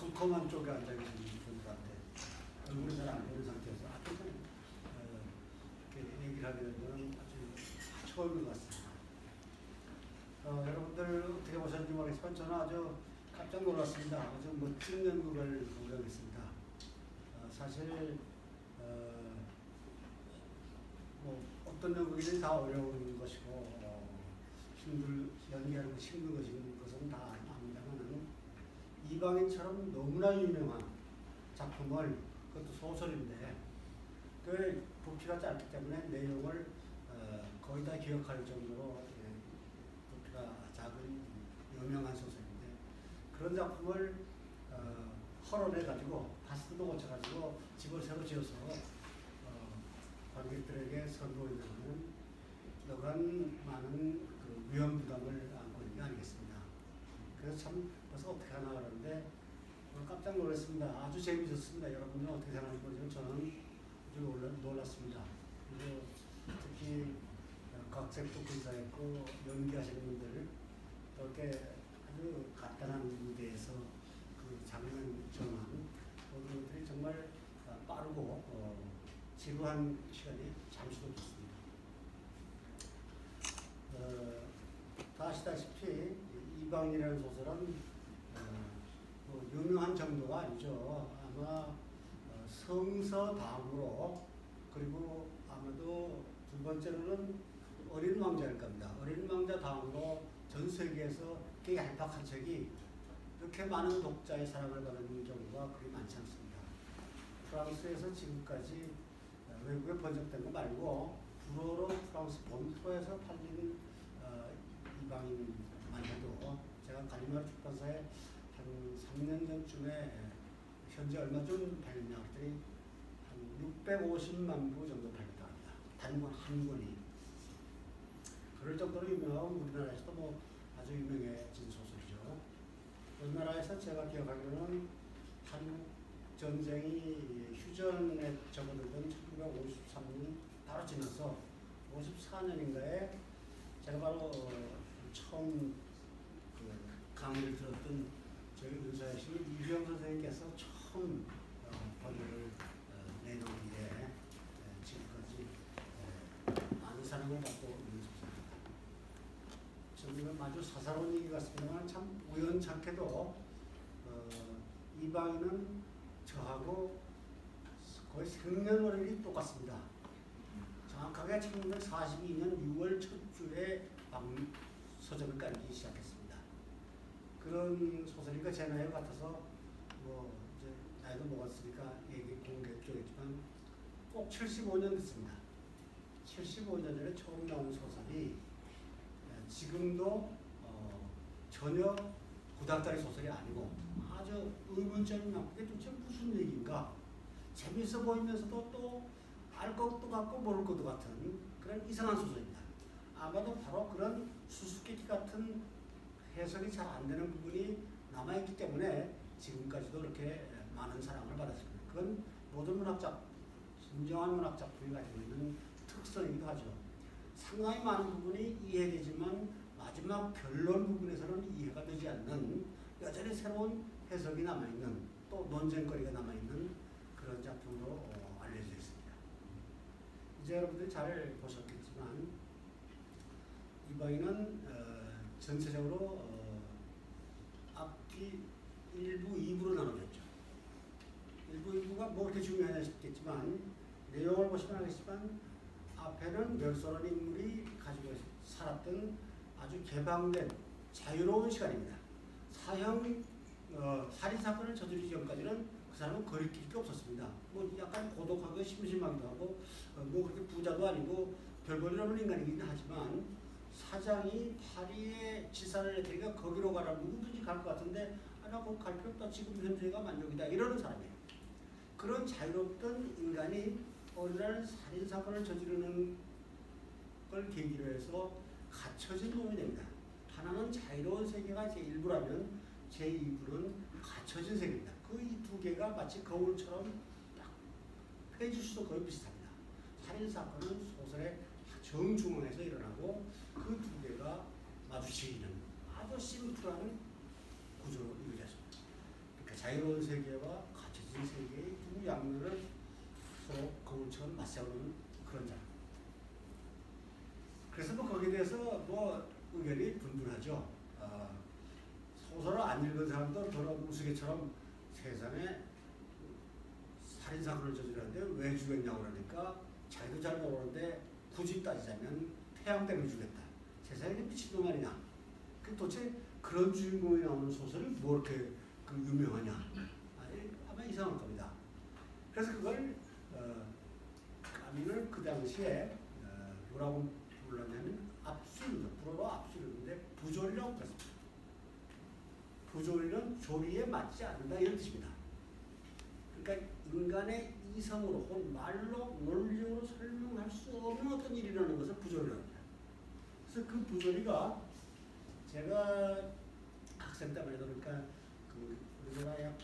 벙커만 쪽에 앉아계신 분들한테 얼굴이 잘 안 보이는 상태에서 이렇게 얘기를 하게 된 건 아주 처음인 것 같습니다. 여러분들 어떻게 보셨는지 모르겠지만 저는 아주 깜짝 놀랐습니다. 아주 멋진 연극을 구경했습니다. 사실 뭐 어떤 연극이든 다 어려운 것이고 연기하는 것이 힘든 것은 다 압니다만 이방인처럼 너무나 유명한 작품을, 그것도 소설인데 그 부피가 짧기 때문에 내용을 거의 다 기억할 정도로 부피가 작은 유명한 소설인데, 그런 작품을 헐어내가지고 파스도 고쳐가지고 집을 새로 지어서 관객들에게 선보이는 여간 많은 그 위험 부담을 안고 있는 게 아니겠습니다. 그래서 참 벌써 어떻게 하나 그러는데 깜짝 놀랐습니다. 아주 재미있었습니다. 여러분들은 어떻게 생각하는지 모르지만 저는 아주 놀랐습니다. 그리고 특히 각색도 근사했고 연기하시는 분들 또 이렇게 아주 간단한 무대에서 그 장면 전환 모든 것들이 정말 빠르고 지루한 시간이 잠시도 없습니다. 다 아시다시피 이방인이라는 소설은 뭐 유명한 정도가 아니죠. 아마 성서 다음으로, 그리고 아마도 두 번째로는 어린 왕자일 겁니다. 어린 왕자 다음으로 전 세계에서 꽤 얄팍한 책이 이렇게 많은 독자의 사랑을 받는 경우가 그리 많지 않습니다. 프랑스에서 지금까지 외국에 번역된 거 말고 불어로 프랑스 본토에서 팔린 이방인만 해도 제가 갈리마르 출판사에 한 3년 전쯤에 현재 얼마 전 발매했더니 한 650만 부 정도 팔렸다 합니다. 단권 한 권이. 그럴 정도로 유명하고 우리나라에서도 뭐 아주 유명해진 소설이죠. 우리나라에서 제가 기억하기로는 한국 전쟁이 휴전에 접어들던 1953년 바로 지나서 54년인가에 제가 바로 처음 그 강의를 들었던 저희 은사이신 이주영 선생님께서 처음 번역을 내놓은데 지금까지 많은 사랑을 받고 있는 소설입니다. 저는 아주 사사로운 얘기 같습니다만 참 우연찮게도 이방인은 저하고 거의 생년월일이 똑같습니다. 정확하게 1942년 6월 첫 주에 서점을 깔기 시작했습니다. 그런 소설이니까 제 나이 같아서 뭐 이제 나이도 먹었으니까 얘기 공개했겠지만 꼭 75년 됐습니다. 75년 전에 처음 나온 소설이 지금도 전혀 구닥다리 소설이 아니고 아주 의문점이 많고 이게 도대체 무슨 얘기인가, 재미있어 보이면서도 또 알 것도 같고 모를 것도 같은 그런 이상한 소설입니다. 아마도 바로 그런 수수께끼 같은 해석이 잘 안 되는 부분이 남아있기 때문에 지금까지도 이렇게 많은 사랑을 받았습니다. 그건 모든 문학작, 진정한 문학작품이 가지고 있는 특성이기도 하죠. 상당히 많은 부분이 이해되지만 마지막 결론 부분에서는 이해가 되지 않는, 여전히 새로운 해석이 남아있는, 또 논쟁거리가 남아있는 그런 작품으로 알려져 있습니다. 이제 여러분들이 잘 보셨겠지만 이방인은 전체적으로 앞뒤 1부, 2부로 나눠졌죠. 1부, 2부가 뭐 그렇게 중요하냐 싶겠지만 내용을 보시면 알겠지만 앞에는 멸소라는 인물이 가지고 살았던 아주 개방된 자유로운 시간입니다. 살인사건을 저지르기 전까지는 그 사람은 거리낄 게 없었습니다. 뭐 약간 고독하고 심심하기도 하고 뭐 그렇게 부자도 아니고 별 볼일 없는 인간이긴 하지만 사장이 파리에 지사를 했으니까 거기로 가라, 누구든지 갈 것 같은데 나 거기 갈 필요 없다, 지금 현재가 만족이다, 이러는 사람이에요. 그런 자유롭던 인간이 어느 날 살인사건을 저지르는 걸 계기로 해서 갇혀진 놈이 됩니다. 하나는 자유로운 세계가 제1부라면 제2부는 갇혀진 세계입니다. 그 이 두 개가 마치 거울처럼 딱 페이지수도 거의 비슷합니다. 살인사건은 소설의 정중앙에서 일어나고 그 두 개가 마주치는 아주 심플한 구조로 이루어졌습니다. 그러니까 자유로운 세계와 갇혀진 세계의 두 양면을 서로 거울처럼 맞세우는 그런 장. 그래서 뭐 거기에 대해서 뭐 의견이 분분하죠. 소설을 안 읽은 사람도 저런 우스개처럼 세상에 살인사건을 저지르는데 왜 죽였냐고 그러니까 자기도 잘 모르는데 굳이 따지자면 태양 때문에 죽였다. 세상에 미친놈 아니냐. 그 도대체 그런 주인공이 나오는 소설이 뭐 이렇게 그 유명하냐. 아마 이상할 겁니다. 그래서 그걸 까미는 그 당시에 뭐라고 불렀냐면 압술이죠. 불어로 압술인데 부조리라고 불렀습니다. 부조리는 조리에 맞지 않는다 이런 뜻입니다. 그러니까 인간의 이성으로 혹은 말로 논리적으로 설명할 수 없는 어떤 일이라는 것을 부조리라고 합니다. 그래서 그 부조리가 제가 학생 때만 해도 그러니까 그 우리나라 약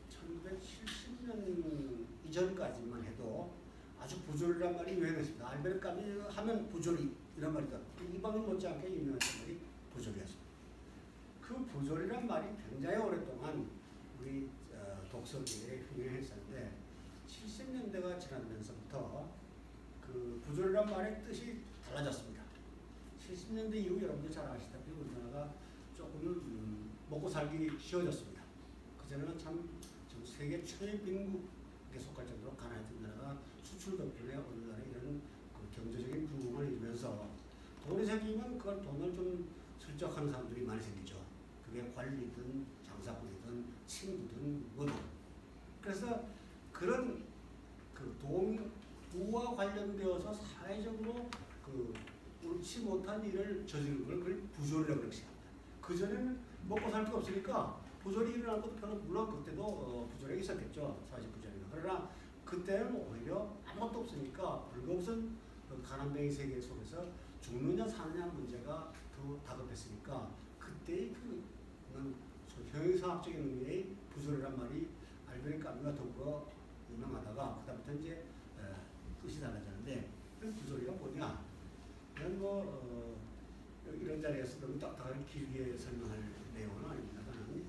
1970년 이전까지만 해도 아주 부조리란 말이 유행했습니다. 알베르 까미 하면 부조리 이런 말이다. 이방이 못지않게 유명했던 말이 부조리였습니다. 그 부조리란 말이 굉장히 오랫동안 우리 독서계에 흉행했었는데 70년대가 지나면서부터 그 부조리란 말의 뜻이 달라졌습니다. 70년대 이후 여러분들 잘 아시다시피 우리나라가 조금 먹고 살기 쉬워졌습니다. 그전에는 참 세계 최빈국에 속할 정도로 가난했던 나라가 수출 덕분에 어느 나라에 이런 그 경제적인 부흥을 이루면서 돈이 생기면 그걸 돈을 좀 슬쩍하는 사람들이 많이 생기죠. 그게 관리든 장사꾼이든 친구든 뭐든. 그래서 그런 그 부와 관련되어서 사회적으로 그 옳지 못한 일을 저지른 걸 그걸 부조리라고 그렇게 합니다. 그전에는 먹고 살 게 없으니까 부조리 일어날 것도 별로 물론 그때도 부조리가 있었겠죠. 사회적 부조리가. 그러나 그때는 오히려 아무것도 없으니까 불금선 그 가난뱅이 세계 속에서 죽느냐 사느냐 문제가 더 다급했으니까 그때의 그 형용사학적인 의미의 부조리란 말이 알베르 까미와 더불어 유명하다가 그다음부터 이제 뜻이 달라졌는데 그 부조리가 뭐냐? 그냥 뭐 이런 자리에서 너무 딱딱하게 길게 설명할 내용은 아닙니다만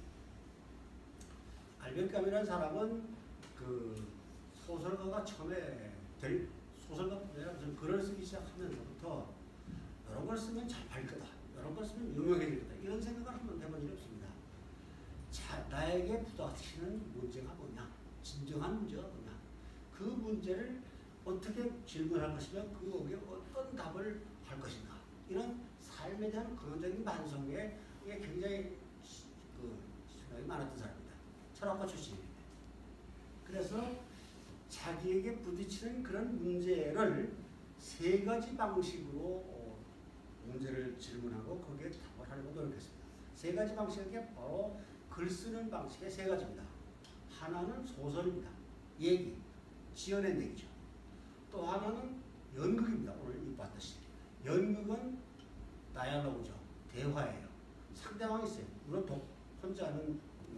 알베르 까미라는 사람은 그 소설가가 처음에 될 소설가뿐만 무슨 글을 쓰기 시작하면서부터 여러 걸 쓰면 잘 팔 거다. 여러 걸 쓰면 유명해질 거다. 이런 생각을 한 번도 해본 적이 없습니다. 자, 나에게 부닥치는 문제가 뭐냐? 진정한 문제가 뭐냐? 그 문제를 어떻게 질문할 것이며 그거에 어떤 답을 할 것인가? 이런 삶에 대한 근원적인 반성에 굉장히 그 생각이 많았던 사람입니다. 철학과 출신입니다. 그래서 자기에게 부딪히는 그런 문제를 세 가지 방식으로 문제를 질문하고 거기에 답을 하려고 노력했습니다. 세 가지 방식이 바로 글 쓰는 방식의 세 가지입니다. 하나는 소설입니다. 얘기, 지어낸 얘기죠. 또 하나는 연극입니다. 오늘 봤듯이. 연극은 다이얼로그죠. 대화예요. 상대방이 있어요. 물론 혼자 하는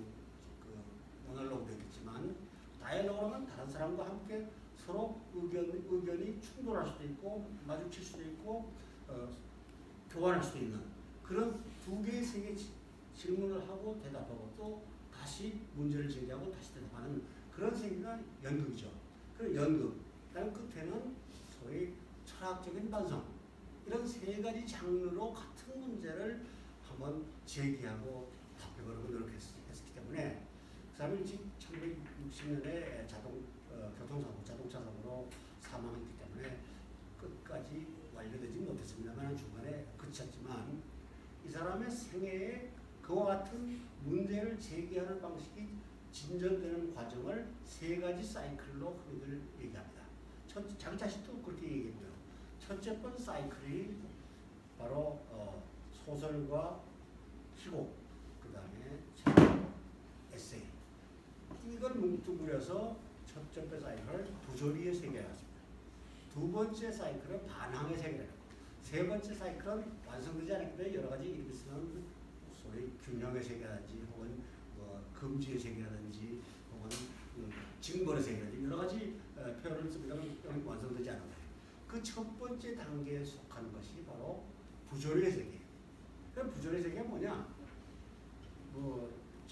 모놀로그도 있겠지만 다이얼로그는 다른 사람과 함께 서로 의견이 충돌할 수도 있고 마주칠 수도 있고 교환할 수도 있는 그런 두 개의 세 개의 질문을 하고 대답하고 또 다시 문제를 제기하고 다시 대답하는 그런 세계가 연극이죠. 그 연극. 그다음 끝에는 소위 철학적인 반성. 이런 세 가지 장르로 같은 문제를 한번 제기하고 답해보려고 노력했기 때문에 그 사람이 1960년에 교통사고, 자동차 사고로 사망했기 때문에 끝까지 완료되지 못했습니다만 중간에 그쳤지만 이 사람의 생애에 그와 같은 문제를 제기하는 방식이 진전되는 과정을 세 가지 사이클로 흔히들 얘기합니다. 자기 자신도 그렇게 얘기했고요. 첫째 번 사이클이 바로 소설과 희곡, 그 다음에 에세이. 이걸 뭉뚱그려서 첫째 번 사이클을 부조리의 세계라고 했습니다. 두 번째 사이클은 반항의 세계라고. 세 번째 사이클은 완성되지 않았기 때문에 여러 가지 이렇게 쓰는 소위 균형의 세계라든지 혹은 금지의 세계라든지 혹은 징벌의 세계라든지 여러 가지 표현을 씁니다만 완성되지 않은 거예요. 그 첫 번째 단계에 속하는 것이 바로 부조리의 세계. 그 부조리의 세계가 뭐냐?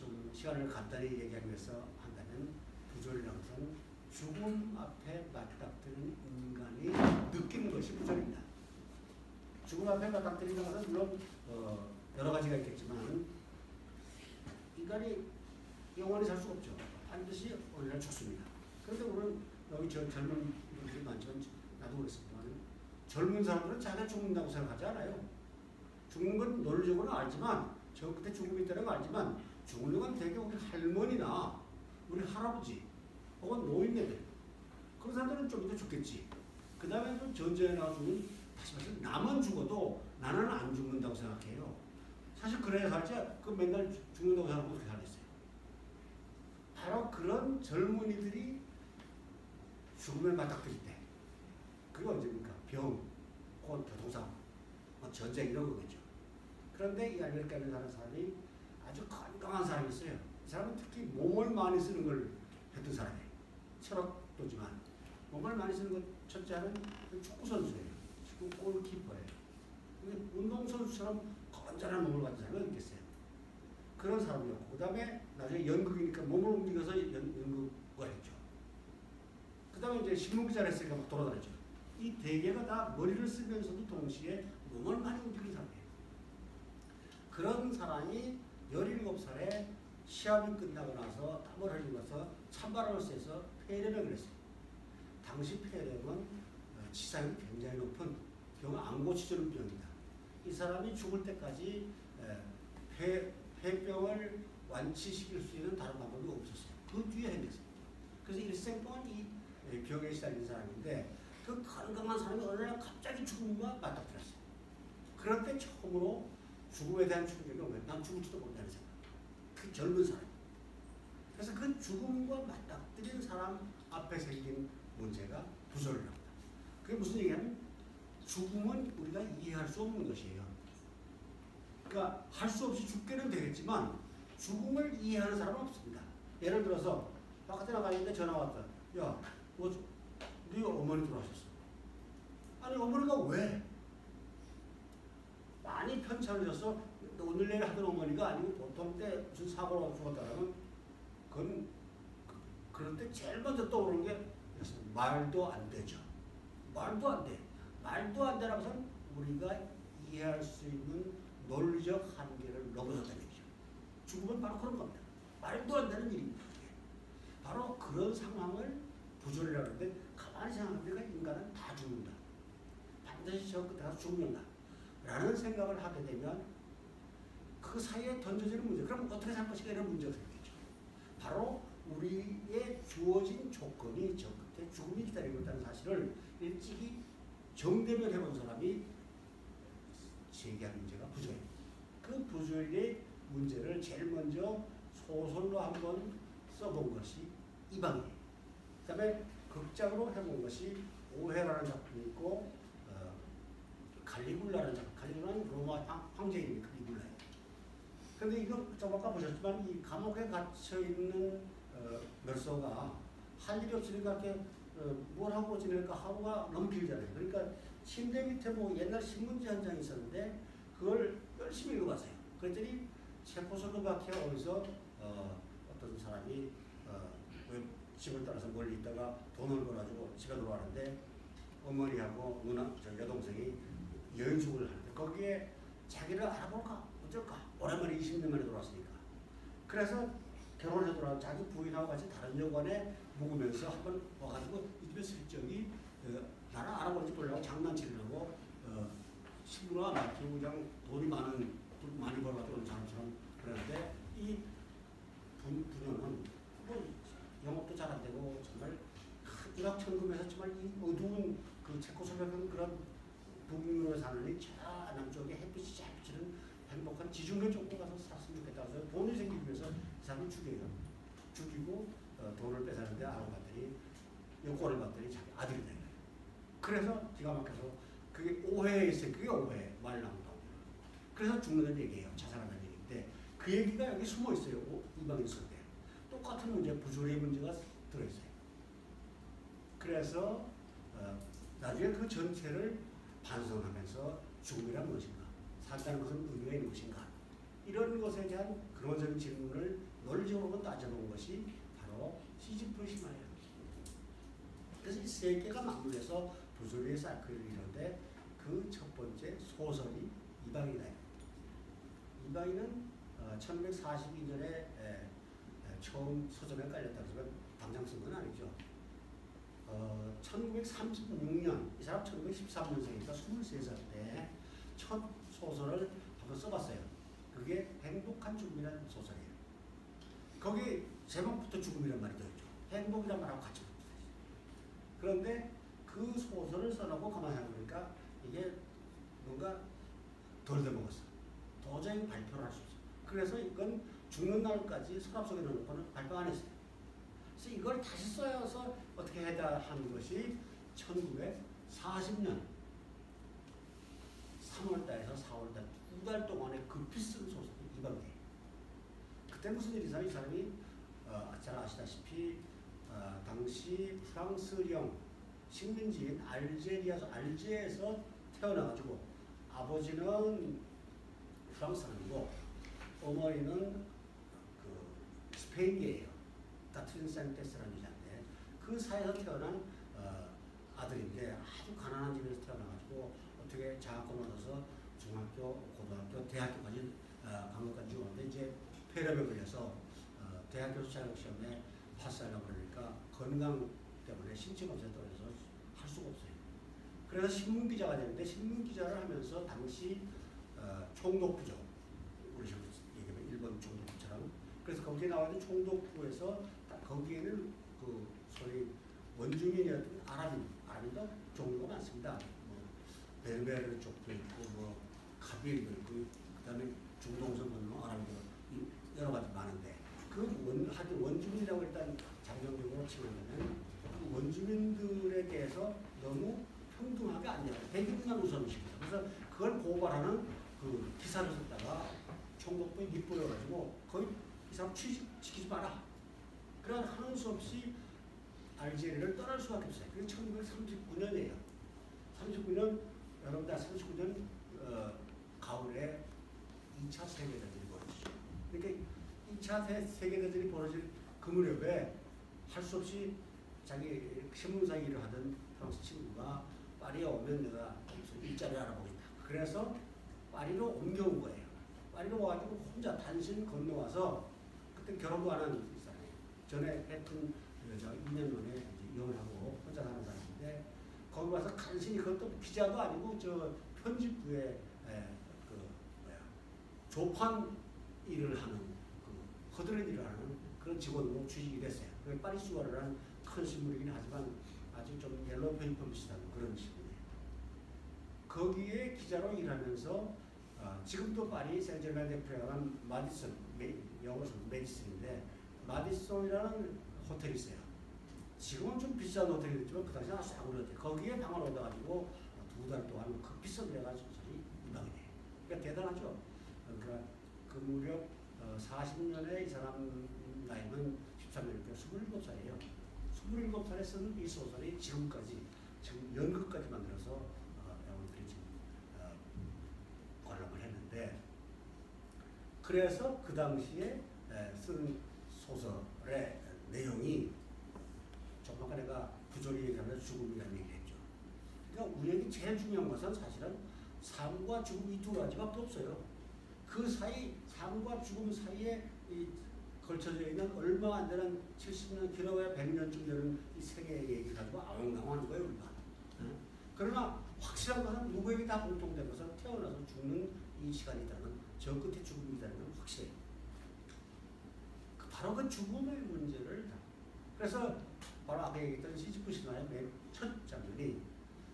좀 시간을 간단히 얘기하기 위해서 한다면 부조리라는 것은 죽음 앞에 맞닥뜨린 인간이 느끼는 것이 부조리입니다. 죽음 앞에 맞닥뜨리는 것은 물론 여러 가지가 있겠지만 인간이 영원히 살 수가 없죠. 반드시 어느 날 죽습니다. 그런데 우리는 여기 젊은 분들이 많지만 나도 그렇습니다만 젊은 사람들은 자기가 죽는다고 생각하지 않아요. 죽는 건 논리적으로는 알지만 저 끝에 죽음이 있다는 걸 알지만 죽는 건 대개 우리 할머니나 우리 할아버지 혹은 노인네들 그런 사람들은 좀 이따 죽겠지. 그 다음에 또 전쟁에 나와주면 다시 말해서 나만 죽어도 나는 안 죽는다고 생각해요. 사실 그래야 살지 그 맨날 죽는다고 생각하고 그렇게 살겠어요. 바로 그런 젊은이들이 죽음에 맞닥뜨릴 때 그게 언제입니까? 병, 혹은 교통사고, 전쟁 이런 거겠죠. 그런데 이 아메리카에 사는 사람이 아주 건강한 사람이 있어요. 이 사람은 특히 몸을 많이 쓰는 걸 했던 사람이에요. 철학도지만 몸을 많이 쓰는 것 첫째는 축구 선수예요. 축구 골키퍼예요. 운동 선수처럼 건전한 몸을 가진 사람이 있겠어요. 그런 사람이었고 그 다음에 나중에 연극이니까 몸을 움직여서 연극을 했죠. 그 다음에 이제 신문기자를 했으니까 막 돌아다녔죠. 이 대개가 다 머리를 쓰면서도 동시에 몸을 많이 움직이는 사람이에요. 그런 사람이 17살에 시합이 끝나고 나서 땀을 흘리면서 찬바람을 쐬서 폐렴을 했어요. 당시 폐렴은 치사율이 굉장히 높은 병 안 고치지는 병입니다. 이 사람이 죽을 때까지 폐병을 완치시킬 수 있는 다른 방법이 없었어요. 그 뒤에 행했어요. 그래서 일생 동안 이 병에 시달린 사람인데 그 건강한 사람이 어느 날 갑자기 죽음과 맞닥뜨렸어요. 그럴 때 처음으로 죽음에 대한 충격이 오면 난 죽을지도 모른다는 생각. 그 젊은 사람. 그래서 그 죽음과 맞닥뜨린 사람 앞에 생긴 문제가 부조리랍니다. 그게 무슨 얘기냐면 죽음은 우리가 이해할 수 없는 것이에요. 그러니까 할 수 없이 죽게는 되겠지만 죽음을 이해하는 사람은 없습니다. 예를 들어서 바깥에 나가는데 전화 왔다. 야, 네 어머니 돌아가셨어. 아니 어머니가 왜? 많이 편찮으셔서 오늘 내일 하던 어머니가 아니고 보통 때 무슨 사고로 죽었다면 그건 그럴 때 제일 먼저 떠오르는 게 말도 안 되죠. 말도 안 돼. 말도 안 되라고 해서 우리가 이해할 수 있는 논리적 한계를 넘어섰다는 얘기죠. 죽음은 바로 그런 겁니다. 말도 안 되는 일입니다. 바로 그런 상황을 부조리라고 하는데 가만히 생각해보니까 인간은 다 죽는다. 반드시 저 끝에 가서 죽는다. 라는 생각을 하게 되면 그 사이에 던져지는 문제, 그럼 어떻게 살 것인가 이런 문제가 생기죠. 바로 우리의 주어진 조건이 저 끝에 죽음이 기다리고 있다는 사실을 일찍이 정대면 해본 사람이 제기한 문제가 부조리입니다. 그 부조리의 문제를 제일 먼저 소설로 한번 써본 것이 이방이에요. 그 다음에 극장으로 해본 것이 오해라는 작품이 있고 갈리굴라라는 작품. 갈리굴라는 로마 황제입니다. 갈리굴라예요. 그런데 이거 좀 아까 보셨지만 이 감옥에 갇혀있는 멸소가 할 일이 없으니까 이렇게 뭘 하고 지낼까 하루가 너무 길잖아요. 그러니까 침대 밑에 뭐 옛날 신문지 한 장 있었는데 그걸 열심히 읽어봤어요. 그랬더니 체코슬로바키아 어디서 어떤 사람이 집을 따라서 멀리 있다가 돈을 벌어가지고 집에 들어가는데 어머니하고 누나, 저 여동생이 여인숙을 하는데 거기에 자기를 알아볼까 어쩔까 오랜만에 20년 만에 돌아왔으니까 그래서 결혼해서 돌아온 자기 부인하고 같이 다른 여관에 묵으면서 한번 와가지고 이 집에 슬쩍이 나를 알아볼지 보려고 장난치려고 친구나 맡기고 그냥 돈이 많이 벌어가지고 오는 사람처럼 그러는데 이 부녀는 뭐 영업도 잘 안 되고 정말 일확천금해서 정말 이 어두운 그 체코슬로바키아 그런 북유럽에 사는 저 남쪽에 햇빛이 잘 비치는 행복한 지중해 쪽으로 가서 살았으면 좋겠다. 그래서 돈이 생기기 위해서 이 사람을 죽여요. 죽이고 돈을 뺏었는데 알고 봤더니 여권을 봤더니 자기 아들이 된 거예요. 그래서 기가 막혀서 그게 오해에 있어요. 그게 오해. 말 나온다고. 그래서 죽는다는 얘기예요. 자살한다는 얘기인데 그 얘기가 여기 숨어 있어요. 이방인 속에. 똑같은 문제, 부조리의 문제가 들어있어요. 그래서 나중에 그 전체를 반성하면서 죽음이란 무엇인가? 산다는 것은 의미가 있는 것인가? 이런 것에 대한 근원적인 질문을 논리적으로 따져본 것이 바로 시지프 신화예요. 그래서 이 세 개가 맞물려서 부조리의 사이클을 이루는데 그 첫 번째 소설이 이방이다. 이방인은 1942년에 처음 서점에 깔렸다 그러면 당장 쓴 건 아니죠. 1936년, 이 사람 1913년생이니까 23살 때 첫 소설을 한번 써봤어요. 그게 행복한 죽음이라는 소설이에요. 거기 제목부터 죽음이란 말이 들어있죠. 행복이란 말하고 같이 붙어있어요. 그런데 그 소설을 써놓고 가만히 생각해보니까 이게 뭔가 덜 돼먹었어. 도저히 발표를 할 수 없어. 그래서 이건 죽는 날까지 서랍 속에 넣어놓고는 발표 안 했어요. 그래서 이걸 다시 써서 어떻게 해야 하는 것이 1940년 3월달에서 4월달 2달 동안에 급히 쓴 소설이 이방이에요. 그때 무슨 일이 있어요? 이 사람이 잘 아시다시피 당시 프랑스령 식민지인 알제에서 태어나가지고 아버지는 프랑스 사람이고 어머니는 그 스페인계예요. 같은 생테스라는 여자인데 그 사이에서 태어난 아들인데 아주 가난한 집에서 태어나가지고 어떻게 장학금을 얻어서 중학교, 고등학교, 대학교까지 간 것까지 오는데 이제 폐렴에 걸려서 대학교 자격시험에 파스하려고 그러니까 건강 때문에 신체 검사에 떨어져서 할 수가 없어요. 그래서 신문기자가 되는데 신문기자를 하면서 당시 총독부죠. 우리 얘기하면 일본 총독부처럼. 그래서 거기에 나와 있는 총독부에서 거기에는 그 소위 원주민이었던 아랍인도 종류가 많습니다. 뭐 베르베르 쪽도 있고 뭐 카빌도 있고 그다음에 중동서 건너 아랍인도 여러 가지 많은데 하여튼 원주민이라고 일단 장정적으로 치면은 그 원주민들에 대해서 너무 평등하게 안 돼요. 대기분양 우선식이죠. 그래서 그걸 고발하는 그 기사를 썼다가 총독부에 밑보여가지고 거의 이 사람 취직시키지 마라. 그런 하는 수 없이 알제리를 떠날 수밖에 없어요. 그게 1939년이에요. 39년 여러분들 39년 가을에 2차 세계대전이 벌어지죠. 그러니까 2차 세계대전이 벌어질 그 무렵에 할 수 없이 자기 신문사 일을 하던 프랑스 친구가 파리에 오면 내가 일자리 알아보겠다. 그래서 파리로 옮겨온 거예요. 파리로 와가지고 혼자 단신 건너와서 그때 결혼도 안 하는 사람이에요. 전에 했던 여자 2년 만에 이제 이혼을 하고 혼자 사는 사람인데 거기 와서 간신히 그것도 기자도 아니고 저 편집부에 조판 일을 하는 허드렛 일을 하는 그런 직원으로 취직이 됐어요. 파리수어라는 큰 신문이긴 하지만 아주 좀 옐로우 페이퍼 비슷한 그런 신문이에요. 거기에 기자로 일하면서 지금도 파리 생제르맹-데-프레라는 마디슨, 영어로 메디슨인데 마디슨이라는 호텔이 있어요. 지금은 좀 비싼 호텔이었지만 그 당시에 아주 싸구려였대요. 거기에 방을 얻어가지고 2달 동안 그 비싼 데가 소설이 이방이에요. 그러니까 대단하죠. 그러니까 그 무렵 40년에 이 사람 나이는 13년이니까 27살이에요. 27살에 쓴 이 소설이 지금까지 지금 연극까지 만들어서 여러분들이 지금 관람을 했는데 그래서 그 당시에 쓴 소설의 내용이 조금 아까 내가 부조리 얘기하면서 죽음이라는 얘기를 했죠. 그러니까 우리에게 제일 중요한 것은 사실은 삶과 죽음 이 두 가지밖에 없어요. 그 사이 삶과 죽음 사이에 걸쳐져 있는 얼마 안 되는 70년 길어야 100년쯤 되는 이 세계의 얘기 가지고 아웅다웅하는 거예요 우리가. 그러나 확실한 것은 누구에게 다 공통된 것은 태어나서 죽는 이 시간이 있다는 건 저 끝에 죽음이 있다는 건 확실해요. 바로 그 죽음의 문제를 그래서 바로 아까 얘기했던 시지프 신화의 맨 첫 장면이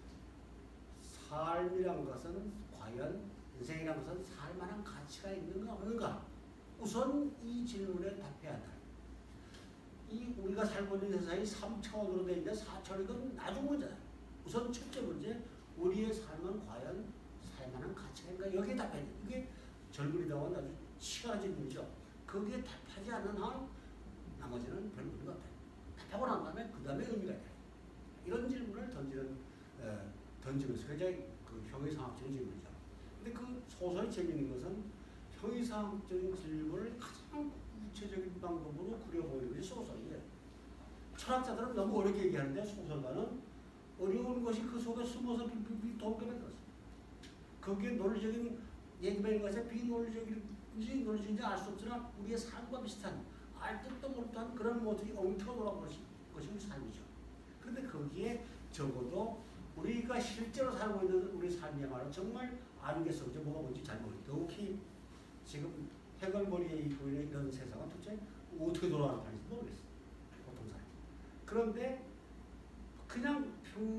삶이란 것은 과연 인생이란 것은 살만한 가치가 있는가 없는가? 우선 이 질문에 답해야 한다. 이 우리가 살고 있는 세상이 3차원으로 되어 있는데 4차원은 나중 문제다. 우선 첫째 문제, 우리의 삶은 과연 살만한 가치가 있는가? 여기에 답해야 돼. 이게 젊은이다운 아주 치열한 질문이죠. 거기에 답하지 않는 한 나머지는 별 의미가 없다. 답하고 난 다음에 그 다음에 의미가 있다. 이런 질문을 던지면서 굉장히 그 형이상학적인 질문이죠. 근데 그 소설이 재미있는 것은 형이상학적인 질문을 가장 구체적인 방법으로 그려보이는 것이 소설이에요. 철학자들은 너무 어렵게 얘기하는데 소설가는 어려운 것이 그 속에 숨어서 빙빙빙 돌게 만들었어요. 거기에 논리적인 얘기만 있는 것에 비논리적인지 논리적인지 알 수 없으나 우리의 삶과 비슷한 알 듯도 못한 그런 모습이 엉켜 돌아온 것이 우리 삶이죠. 그런데 거기에 적어도 우리가 실제로 살고 있는 우리 삶이야말로 정말 아는 게 없죠. 뭐가 뭔지 잘 모르겠어요. 더욱이 지금 해결머리에 보이는 이런 세상은 도대체 어떻게 돌아가는 판인지 모르겠어요. 보통 사람. 그런데 그냥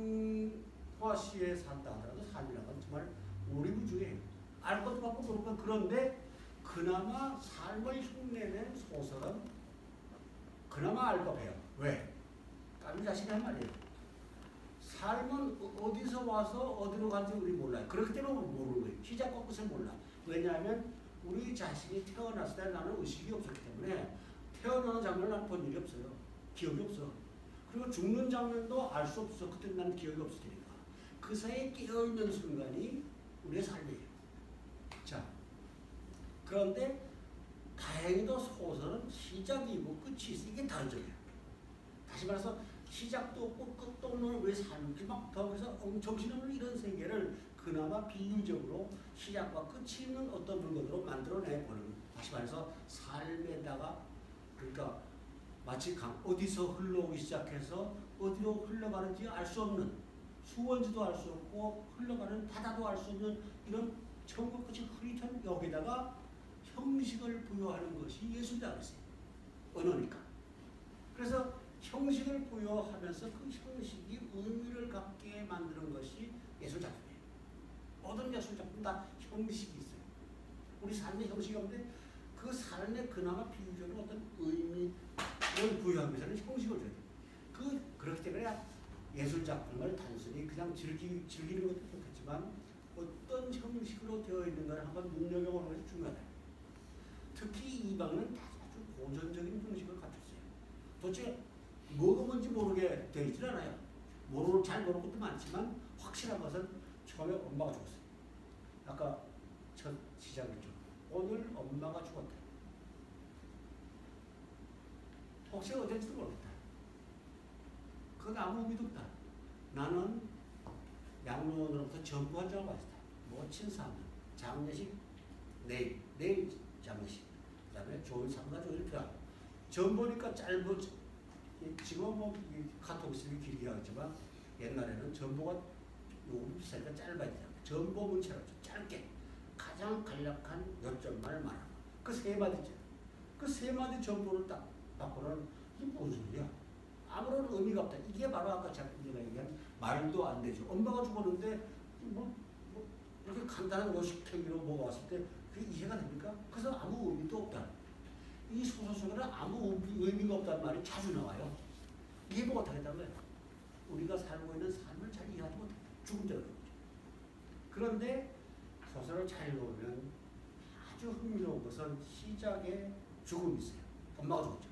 평화시에 산다 하더라도 삶이라는 건 정말 오리무중해요. 알 것도 같고 모를 것. 그런데 그나마 삶을 흉내낸 소설은 그나마 알 법해요. 왜? 까미 자신이 할 말이에요. 삶은 어디서 와서 어디로 간지 우리 몰라요. 그렇기 때문에 모르는 거예요. 시작과 끝을 몰라. 왜냐하면 우리 자신이 태어났을 때 나는 의식이 없었기 때문에 태어나는 장면을 난 본 일이 없어요. 기억이 없어. 그리고 죽는 장면도 알 수 없어. 그때 난 기억이 없으니까. 그 사이에 깨어있는 순간이 우리의 삶이에요. 자, 그런데 다행히도 소설은 시작이고 끝이 있어. 이게 다른 점이에요. 다시 말해서 시작도 없고 끝도 없는 우리의 삶이 막 거기서 정신없는 이런 세계를 그나마 비유적으로 시작과 끝이 있는 어떤 물건으로 만들어내보는, 다시 말해서 삶에다가, 그러니까 마치 어디서 흘러오기 시작해서 어디로 흘러가는지 알 수 없는, 수원지도 알 수 없고 흘러가는 바다도 알 수 없는 이런 처음과 끝이 흐릿한 여기다가 형식을 부여하는 것이 예술이라고 했어요. 언어니까. 그래서 형식을 부여하면서 그 형식이 의미를 갖게 만드는 것이 예술작품이에요. 모든 예술작품 다 형식이 있어요. 우리 삶의 형식이 없는데 그 삶에 그나마 비유적으로 어떤 의미를 부여하기 위해서는 형식을 줘야 돼요. 그렇기 때문에 예술작품을 단순히 그냥 즐기는 것도 좋겠지만 어떤 형식으로 되어 있는가를 한번 눈여겨보는 것이 중요하다. 특히 이방인은 아주 고전적인 형식을 갖췄어요. 도대체 뭐가 뭔지 모르게 되어 있질 않아요. 잘 모르는 것도 많지만 확실한 것은 처음에 엄마가 죽었어요. 아까 첫 시작이죠. 오늘 엄마가 죽었다. 혹시 어딘지도 모르겠다. 그건 아무 의미도 없다. 나는 양로원으로부터 전부 한 장을 받았다. 모친 사람, 장례식, 내일 장례식, 그 다음에 조일 3가 조일 필요하고. 전보니까 지금 뭐 카톡 쓰기 길게 하겠지만 옛날에는 전보가 요금 비싸니까 짧아야 되잖아요. 전보 문체로 짧게 가장 간략한 요점만을 말하고 그 세 마디죠. 그 세 마디 전보를 딱 바꾸는 이게 무슨 소리야? 아무런 의미가 없다. 이게 바로 아까 제가 얘기한 말도 안 되죠. 엄마가 죽었는데 이렇게 간단한 요식행위로 뭐가 왔을 때 그게 이해가 됩니까? 그래서 아무 의미도 없다. 이 소설 속에는 아무 의미가 없다는 말이 자주 나와요. 이해도 못하겠다는 거예요. 우리가 살고 있는 삶을 잘 이해하지 못해. 죽음대로. 그런데 소설을 잘 읽으면 아주 흥미로운 것은 시작에 죽음이 있어요. 엄마가 죽었죠.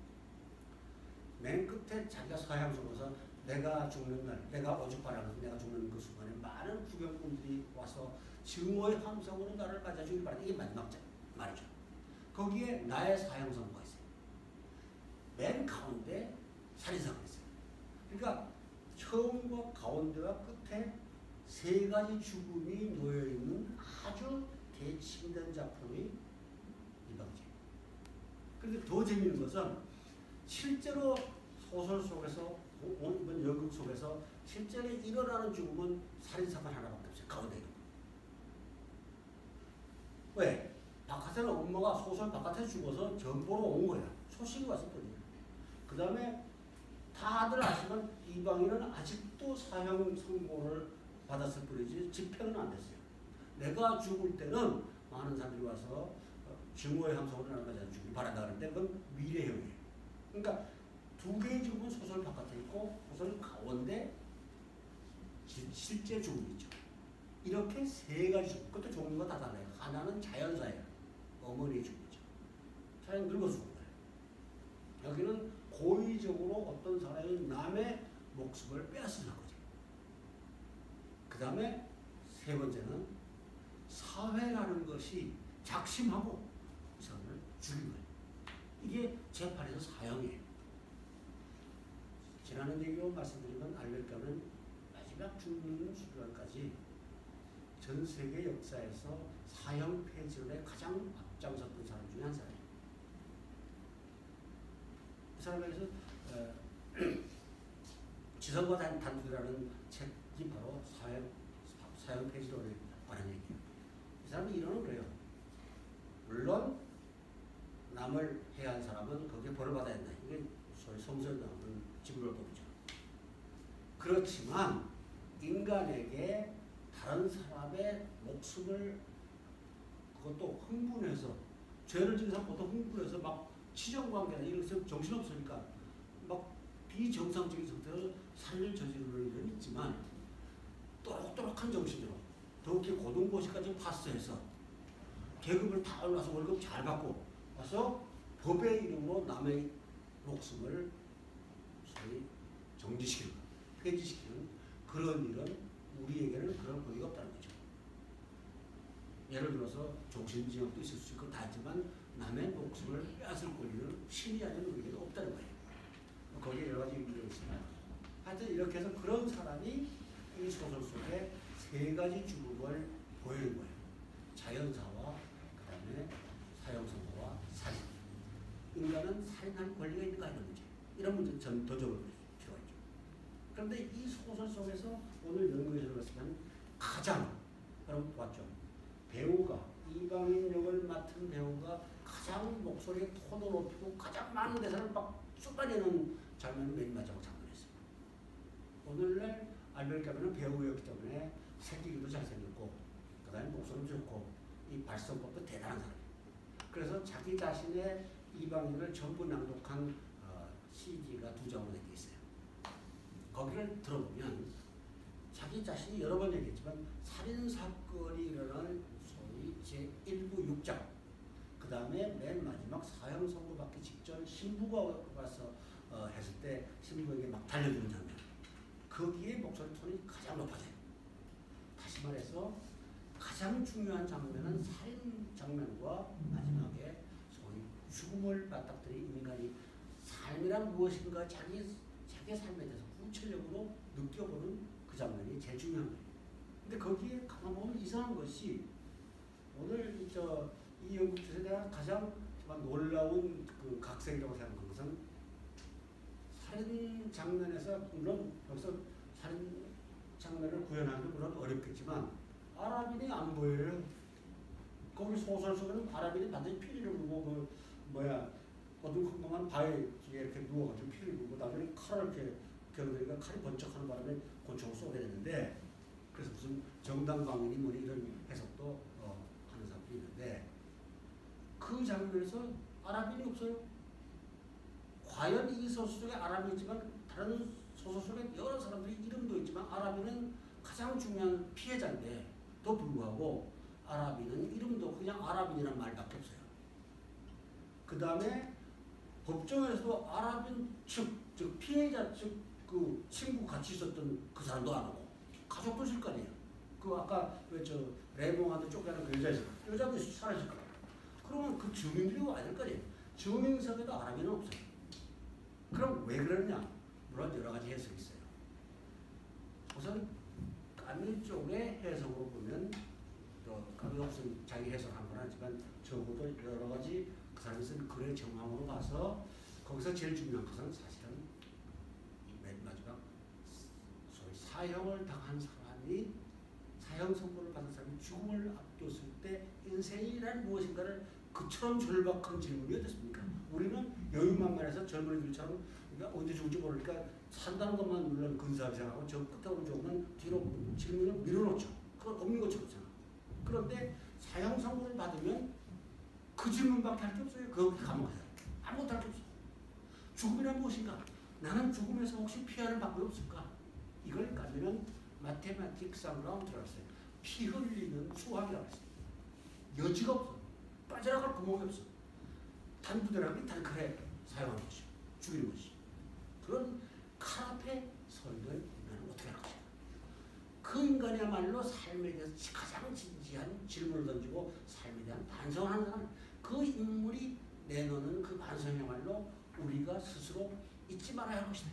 맨 끝에 자기가 서양 속에서 내가 죽는 날, 내가 어죽바라면서 내가 죽는 그 순간에 많은 구경꾼들이 와서 증오의 함성으로 나를 맞아주길 바란다. 이게 마지막 말이죠. 거기에 나의 사형선고가 있어요. 맨 가운데 살인사건이 있어요. 그러니까 처음과 가운데와 끝에 세 가지 죽음이 놓여있는 아주 대칭된 작품이 이방제. 그런데 더 재미있는 것은 실제로 소설 속에서, 이번 연극 속에서 실제로 일어나는 죽음은 살인사건 하나밖에 없어요. 가운데 있는 거. 왜? 바깥에는 엄마가 소설 바깥에 죽어서 전보로 온 거야. 소식이 왔었거든요. 그 다음에 다들 아시면 이방인은 아직도 사형 선고를 받았을 뿐이지 집행은 안 됐어요. 내가 죽을 때는 많은 사람들이 와서 증오의 함성으로 나를 맞아주길 바란다 그러는데 그건 미래형이에요. 그러니까 두 개의 죽음은 소설 바깥에 있고 소설 가운데 실제 죽음이 있죠. 이렇게 세 가지 죽음, 그것도 종류가 다 달라요. 하나는 자연사예요. 어머니의 죽음이죠. 사람 늙어서 죽은 거예요. 여기는 고의적으로 어떤 사람이 남의 목숨을 빼앗으려는 거죠. 그 다음에 세 번째는 사회라는 것이 작심하고 이 사람을 죽인 거예요. 이게 제8에서 사형이에요. 지난해 얘기로 말씀드리면 알베르카는 마지막 죽는 순간까지 전 세계 역사에서 사형 폐지론에 가장 앞장섰던 사람 중에 한 사람이에요. 그 사람에서 지성과 단두라는 책이 바로 사형 폐지론에 관한 얘기예요. 이 사람이 이론은 그래요. 물론 남을 해한 사람은 거기에 벌을 받아야 된다. 이게 소위 성서에 나오는 지불법이죠. 그렇지만 인간에게 다른 사람의 목숨을 그것도 흥분해서 죄를 지은 사람 보통 흥분해서 막 치정관계나 이런 것은 정신없으니까 막 비정상적인 상태로 살인을 저지르는 일은 있지만 또록또록한 정신으로 더욱이 고등고시까지 파스해서 계급을 다 올라서 월급 잘 받고 와서 법의 이름으로 남의 목숨을 소위 정지시키는, 폐지시키는 그런 일은 우리에게는 그런 권리가 없다는 거죠. 예를 들어서 종신징역도 있을 수 있고 다 있지만 남의 목숨을 빼앗을 권리는 신이 아닌 우리에게는 없다는 거예요. 거기에 여러 가지 의미가 있지만 하여튼 이렇게 해서 그런 사람이 이 소설 속에 세 가지 죽음을 보이는 거예요. 자연사와 그 다음에 사형선고와 살인. 인간은 살인할 권리가 있는가 이런 문제. 이런 문제 전 더 적을 필요가 있죠. 그런데 이 소설 속에서 오늘 연구에서 봤으면 가장 여러분 봤죠. 배우가 이방인 역을 맡은 배우가 가장 목소리의 톤을 높이고 가장 많은 대사를 막 쏟아내는 장면은 맨 마지막 장면이었어요. 오늘날 알베르카는 배우였기 때문에 생기기도 잘생겼고 그 다음에 목소리도 좋고 이 발성법도 대단한 사람이에요. 그래서 자기 자신의 이방인을 전부 낭독한 CD가 2장으로 되어 있어요. 거기를 들어보면 자기 자신이 여러 번 얘기했지만 살인사건이 일어날 소위 제1부 6장 그 다음에 맨 마지막 사형 선고받기 직전 신부가 와서 했을 때 신부에게 막 달려드는 장면 거기에 목소리 톤이 가장 높아져요. 다시 말해서 가장 중요한 장면은 살인 장면과 마지막에 소위 죽음을 맞닥뜨린 인간이 삶이란 무엇인가 자기의 삶에 대해서 구체적으로 느껴보는 그 장면이 제일 중요한 거예요. 근데 거기에 가만 보면 이상한 것이 오늘 이 연극에서 내가 가장 정말 놀라운 그 각색이라고 생각하는 것은 살인 장면에서 물론 여기서 살인 장면을 구현하는 게 물론 어렵겠지만 아랍인이 안 보여요. 거기 소설 속에는 아랍인이 반드시 피리를 물고 어두컴컴한 바위 뒤에 이렇게 누워가지고 피를 물고 나중에 칼을 이렇게 겨누니까 칼이 번쩍하는 바람에 권총을 쏘게 되는데 그래서 무슨 정당방위니 뭐니 이런 해석도 하는 사람들이 있는데 그 장면에서 아랍인이 없어요. 과연 이 소설 속에 아랍인이 있지만 다른 소설 속에 여러 사람들이 이름도 있지만 아랍인은 가장 중요한 피해자인데 또 불구하고 아랍인은 이름도 그냥 아랍인이라는 말밖에 없어요. 그 다음에 법정에서도 아랍인 측, 즉 피해자 측 그 친구 같이 있었던 그 사람도 안 오고 가족도 있을 거 아니에요. 그 아까 레몽한테 쫓겨난 그 여자도 사라질 거야. 그러면 그 증인들이 와야 될 거 아니에요. 증인석에도 아랍인은 없어요. 그럼 왜 그러냐? 물론 여러 가지 해석이 있어요. 우선 까미 쪽의 해석으로 보면 까미가 무슨 자기 해석한 건 아니지만 적어도 여러 가지 그 사람이 쓴 글의 정황으로 봐서 거기서 제일 중요한 것은 사실은 맨 마지막 소위 사형을 당한 사람이 사형 선고를 받은 사람이 죽음을 앞뒀을 때 인생이란 무엇인가를 그처럼 절박한 질문이 어떻습니까? 우리는 여유만만해서 젊은이들처럼 그러니까 언제 죽을지 모르니까 산다는 것만 물론 근사하게 생각하고 저 끝으로 죽으면 뒤로 질문을 밀어놓죠. 그건 없는 것처럼 생각하고. 그런데 사형 선고를 받으면 그 질문밖에 할 게 없어요. 거기 감옥에 아무것도 할 게 없어요. 죽음이란 무엇인가? 나는 죽음에서 혹시 피해를 받고 없을까? 이걸 까지는 마테마틱상으로 들어갔어요. 피 흘리는 수학이라고 했어요. 여지가 없어. 빠져나갈 구멍이 없어. 단두대라는 게 단칼에 사용하는 것이죠. 죽이는 것이죠. 그런 칼 앞에 서 있는 인간은 어떻게 할 것인가? 그 인간이야말로 삶에 대해서 가장 진지한 질문을 던지고 삶에 대한 반성을 하는 사람. 그 인물이 내놓는 그 반성의 말로 우리가 스스로 잊지 말아야 할 것이다.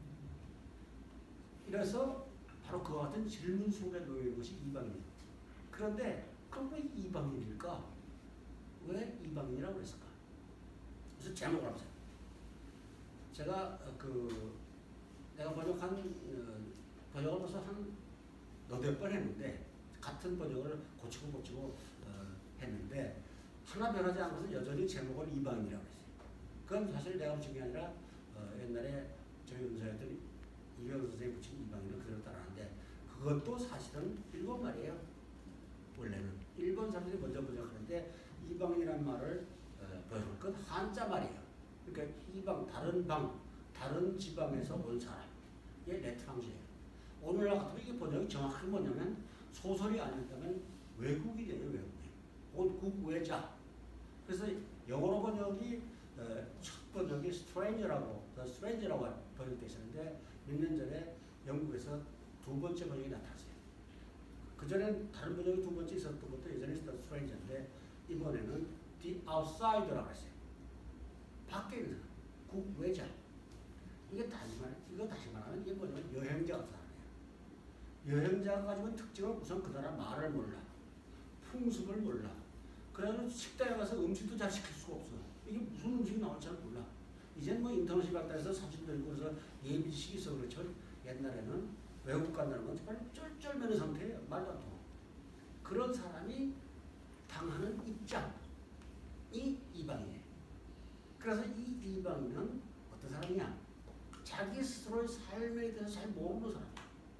이래서 바로 그와 같은 질문 속에 놓여 있는 것이 이방인. 그런데 그럼 왜 이방인일까? 왜 이방인이라고 그랬을까? 그래서 제목을 한번 제가 내가 번역을 벌써 한 너댓 번 했는데 같은 번역을 고치고 했는데 하나 변하지 않은 것은 여전히 제목을 이방인이라고 했어요. 그건 사실 내가 붙인 게 아니라 옛날에 저희 은사였던 이병 선생님이 붙인 이방인을 그대로 따라하는데 그것도 사실은 일본 말이에요. 원래는 일본 사람들이 먼저 번역하는데 이방인이라는 말을 번역한 건 한자 말이에요. 그러니까 이방, 다른 지방에서 온 사람. 이게 레트랑제예요. 오늘날 같으면 이게 번역이 정확히 뭐냐면 소설이 아니었다면 외국인이에요. 외국인. 국외자. 그래서 영어로 번역이 첫 번역이 stranger라고 번역되어 있었는데 몇 년 전에 영국에서 두 번째 번역이 나타났어요. 그전엔 다른 번역이 두 번째 있었던 것도 예전에 있었던 stranger인데 이번에는 the outsider라고 했어요. 밖에 있는 사람, 국외자. 이거 다시 말하면 이게 뭐냐면 여행자 같은 사람이에요. 여행자가 가지고 있는 특징은 우선 그 나라 말을 몰라. 풍습을 몰라. 그래서 식당에 가서 음식도 잘 시킬 수가 없어. 이게 무슨 음식이 나올지 잘 몰라. 이젠 뭐 인터넷이 발달해서 사진도 있고 그래서 예비식이 있어 그렇죠. 옛날에는 외국 간다는 건 정말 쩔쩔매는 상태예요. 말도 안 통하고. 그런 사람이 당하는 입장이 이방이에요. 그래서 이 이방인은 어떤 사람이냐? 자기 스스로의 삶에 대해서 잘 모르는 사람이에요.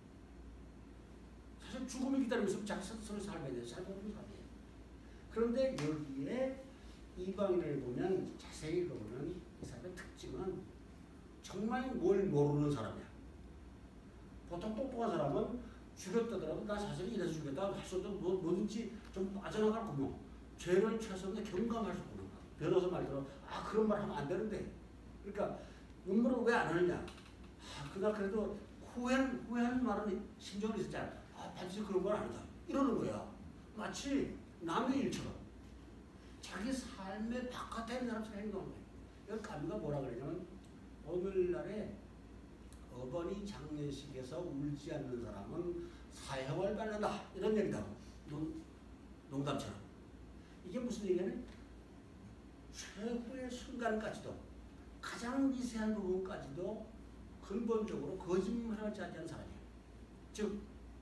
사실 죽음을 기다리면서 자기 스스로의 삶에 대해서 잘 모르는 사람이에요. 그런데 여기에 이방인을 보면 자세히 보면 이 사람의 특징은 정말 뭘 모르는 사람이야. 보통 똑똑한 사람은 죽였다더라도 나 자신이 이래서 죽였다 했어도 뭐든지 좀 빠져나갈 거면 죄를 최소한 경감할 수 없는 거야. 변호사 말대로 그런 말 하면 안 되는데 그러니까 음모를 왜 안 하느냐. 그날 그래도 후회하는 말은 심정이 있었잖아. 반드시 그런 건 아니다. 이러는 거야. 마치 남의 일처럼. 자기 삶의 바깥에 있는 사람처럼 행동하는 거예요. 이걸 가미가 뭐라 그러냐면 오늘날에 어버이 장례식에서 울지 않는 사람은 사형을 받는다. 이런 얘기다. 농담처럼. 이게 무슨 얘기냐면 최후의 순간까지도 가장 미세한 부분까지도 근본적으로 거짓말을 하지 않는 사람이에요. 즉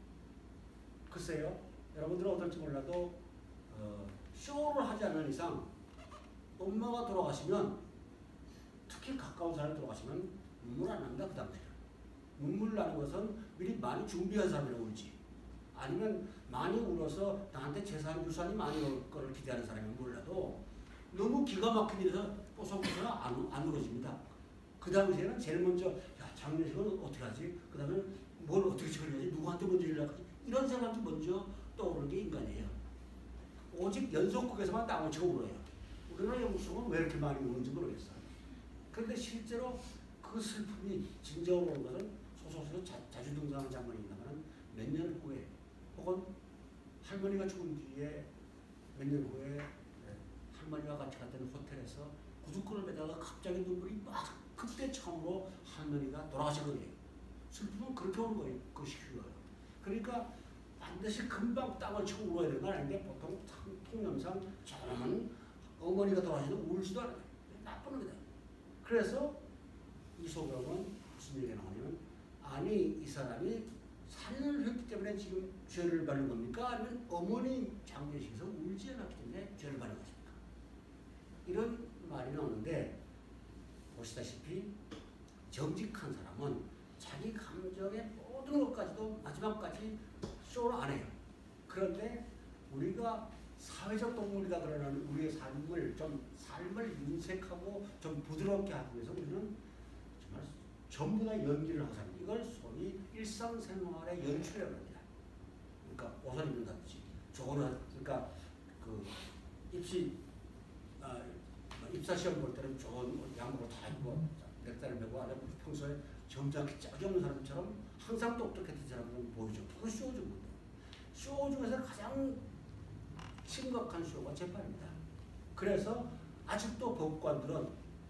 글쎄요. 여러분들은 어떨지 몰라도 쇼를 하지 않는 이상 엄마가 돌아가시면 특히 가까운 사람이 돌아가시면 눈물 안 납니다. 그 당시에. 눈물 나는 것은 미리 많이 준비한 사람이라고 울지. 아니면 많이 울어서 나한테 재산 유산이 많이 올 거를 기대하는 사람이면 몰라도 너무 기가 막힌 일에서 뽀송뽀송 안 울어집니다. 그 당시에는 제일 먼저 장례식은 어떻게 하지? 그 다음에 뭘 어떻게 처리하지? 누구한테 먼저 연락하지? 이런 생각이 먼저 떠오르는 게 인간이에요. 오직 연속극에서만 땀을 치고 울어요. 우리나라 영국 속은 왜 이렇게 많이 우는지 모르겠어요. 그런데 실제로 그 슬픔이 진정으로 오는 것은 소설에서 자주 등장하는 장면이 있다면 몇 년 후에 혹은 할머니가 죽은 뒤에 몇 년 후에 할머니와 같이 갔던 호텔에서 구두끈을 매다가 갑자기 눈물이 막 그때 처음으로 할머니가 돌아가신 거예요. 슬픔은 그렇게 오는 거예요. 그것이 휘어요. 그러니까 반드시 금방 땀을 치고 울어야 되는 건 아닌데 보통 통념상 저는 어머니가 돌아가시면 울지도 않아요. 나쁜 거다. 그래서 이 소설은 무슨 얘기가 나오냐면 아니 이 사람이 살인을 했기 때문에 지금 죄를 받는 겁니까? 아니면 어머니 장례식에서 울지 않았기 때문에 죄를 받는 것입니까? 이런 말이 나오는데 보시다시피 정직한 사람은 자기 감정의 모든 것까지도 마지막까지 쇼를 안 해요. 그런데 우리가 사회적 동물이다 그러는 우리의 삶을 윤색하고 좀 부드럽게 하기 위해서 우리는 정말 전부 다 연기를 하고 삽니다. 이걸 소위 일상생활의 연출이라고 합니다. 그러니까 옷을 입는다든지 그러니까 그 입사 시험 볼 때는 좋은 양복을 다 입고 넥타이를 메고 안에 평소에 점잖게 짝이 없는 사람처럼 항상 똑똑했던 사람들은 보이죠. 그거 쇼죠. 쇼 중에서 가장 심각한 쇼가 재판입니다. 그래서 아직도 법관들은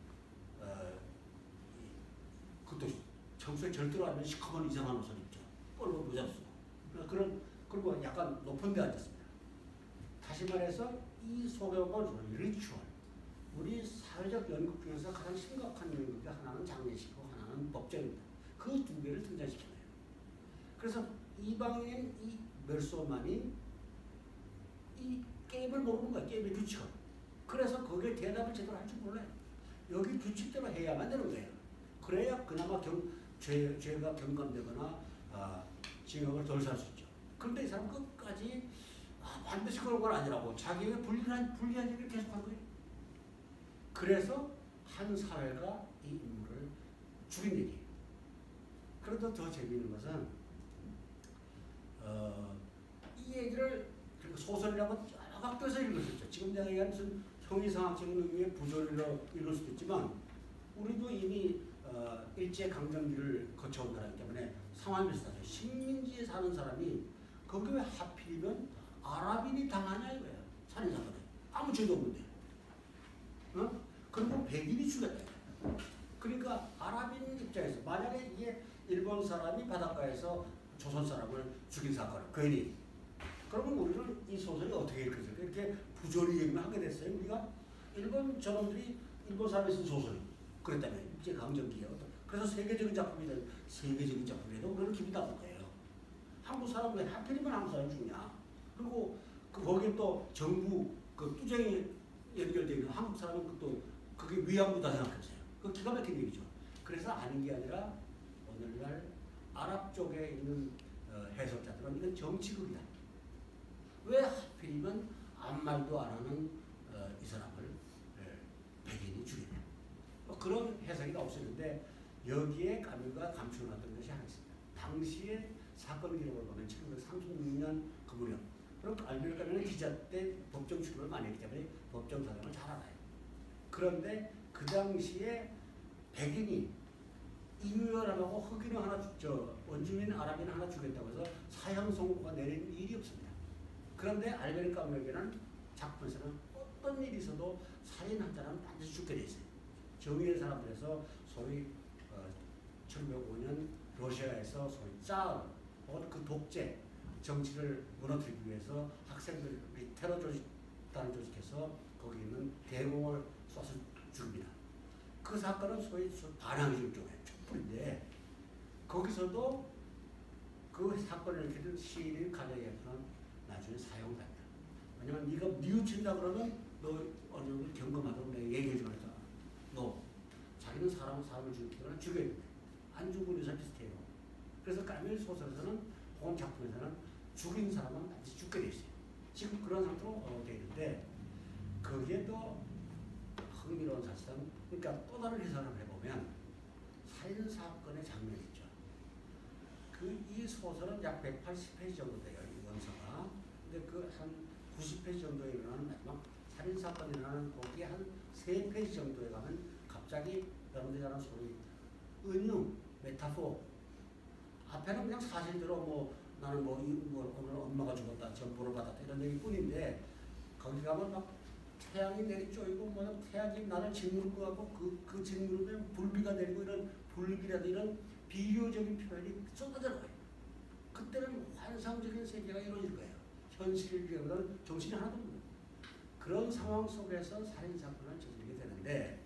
그것도 청소에 절대로 안 되는 시커먼 이상한 옷을 입죠. 뻘로 모자 쓰고. 그리고 약간 높은 데 앉았습니다. 다시 말해서 이 소변은 리추얼. 우리 사회적 연극 중에서 가장 심각한 연극이 하나는 장례식이고 하나는 법정입니다. 그 두 개를 등장시켜요. 그래서 이방인 이 멸소만이 이 게임을 모르는 거야. 게임의 규칙을. 그래서 거기에 대답을 제대로 할 줄 몰라요. 여기 규칙대로 해야만 되는 거예요. 그래야 그나마 죄가 경감되거나 징역을 덜 살 수 있죠. 그런데 이 사람 끝까지 반드시 그런 건 아니라고 자기의 불리한 얘기를 계속한 거예요. 그래서 한 사회가 이 인물을 죽인 얘기예요. 그래도 더 재미있는 것은 이 얘기를 소설이라고 여러 각도에서 읽을 수 있죠. 지금 내가 얘기한 무슨 형이상학적인 의미의 부조리로 읽을 수도 있지만 우리도 이미 일제강점기를 거쳐온 사람이기 때문에 상황이 비슷하죠. 식민지에 사는 사람이 거기 왜 하필이면 아랍인이 당하냐 이거예요. 살인사건에. 아무 죄도 없는데. 그리고 백인이 죽였다. 그러니까 아랍인 입장에서 만약에 이게 일본 사람이 바닷가에서 조선 사람을 죽인 사건을 괜히 그러면 우리는 이 소설이 어떻게 읽혀질까? 이렇게 부조리 얘기만 하게 됐어요. 우리가 일본 저놈들이 일본 사람이 쓴 소설이 그랬다면 이제 강점기에 그래서 세계적인 작품이든 세계적인 작품에도 우리는 기분이 나쁜 거예요. 한국 사람 왜 하필이면 한국 사람이 죽냐? 그리고 거기에 또 정부 그 투쟁이 연결되어 있는 한국 사람은 또 그게 위안부다 생각했어요. 그 기가 막힌 얘기죠. 그래서 아는 게 아니라 오늘날 아랍 쪽에 있는 해석자들은 이건 정치극이다. 왜 하필이면 아무 말도 안 하는 이 사람을 백인이 죽이냐. 그런 해석이 없었는데 여기에 까뮤가 감추어놨던 것이 하나 있습니다. 당시에 사건 기록을 보면 1936년 그 무렵 그럼 알베르 까뮤는 기자 때 법정 출입을 많이 했기 때문에 법정 사정을 잘 알아요. 그런데 그 당시에 백인이 이유열하고 흑인을 하나 원주민 아랍인 하나 죽였다고 해서 사형 선고가 내린 일이 없습니다. 그런데 알베르 까뮤에게는 작품에서는 어떤 일이 있어도 살인한 사람은 반드시 죽게 돼 있어요. 정의의 사람들에서 소위 1905년 러시아에서 소위 짜르 혹은 그 독재 정치를 무너뜨리기 위해서 학생들이 테러 조직단을 조직해서 거기 있는 대공을 쏴서 죽입니다. 그 사건은 소위 반항이즘 쪽에 촛불인데 거기서도 그 사건을 일으키는 시인인 가정에서는 나중에 사형됩니다. 왜냐면 네가 뉘우친다 그러면 너 어느 정도 경험하도록 내가 얘기해 주면 했잖아. 너 자기는 사람을 죽이거나 죽여야 돼. 안 죽은 의사 비슷해요. 그래서 까뮤 소설에서는 혹은 작품에서는 죽인 사람은 반드시 죽게 돼 있어요. 지금 그런 상태로 되어 있는데 거기에 또 흥미로운 사실은 그러니까 또 다른 해석을 해보면 살인사건의 장면이 있죠. 이 소설은 약 180페이지 정도 돼요. 이 원서가. 근데 그 한 90페이지 정도에 일어나는 마지막 살인사건이 일어나는 거기에 한 3페이지 정도에 가면 갑자기 여러분들이 아는 소위 은유, 메타포 앞에는 그냥 사실대로 나는 오늘 엄마가 죽었다, 전보를 받았다 이런 얘기뿐인데 거기 가면 막 태양이 내리쬐고 태양이 나를 짓누르고 하고 그 짓누르면 불비가 내리고 이런 불길이라든 이런 비유적인 표현이 쏟아져 나와요. 그때는 환상적인 세계가 이루어질 거예요. 현실이라는 정신이 하나도 없는 거예요. 그런 상황 속에서 살인사건을 저지르게 되는데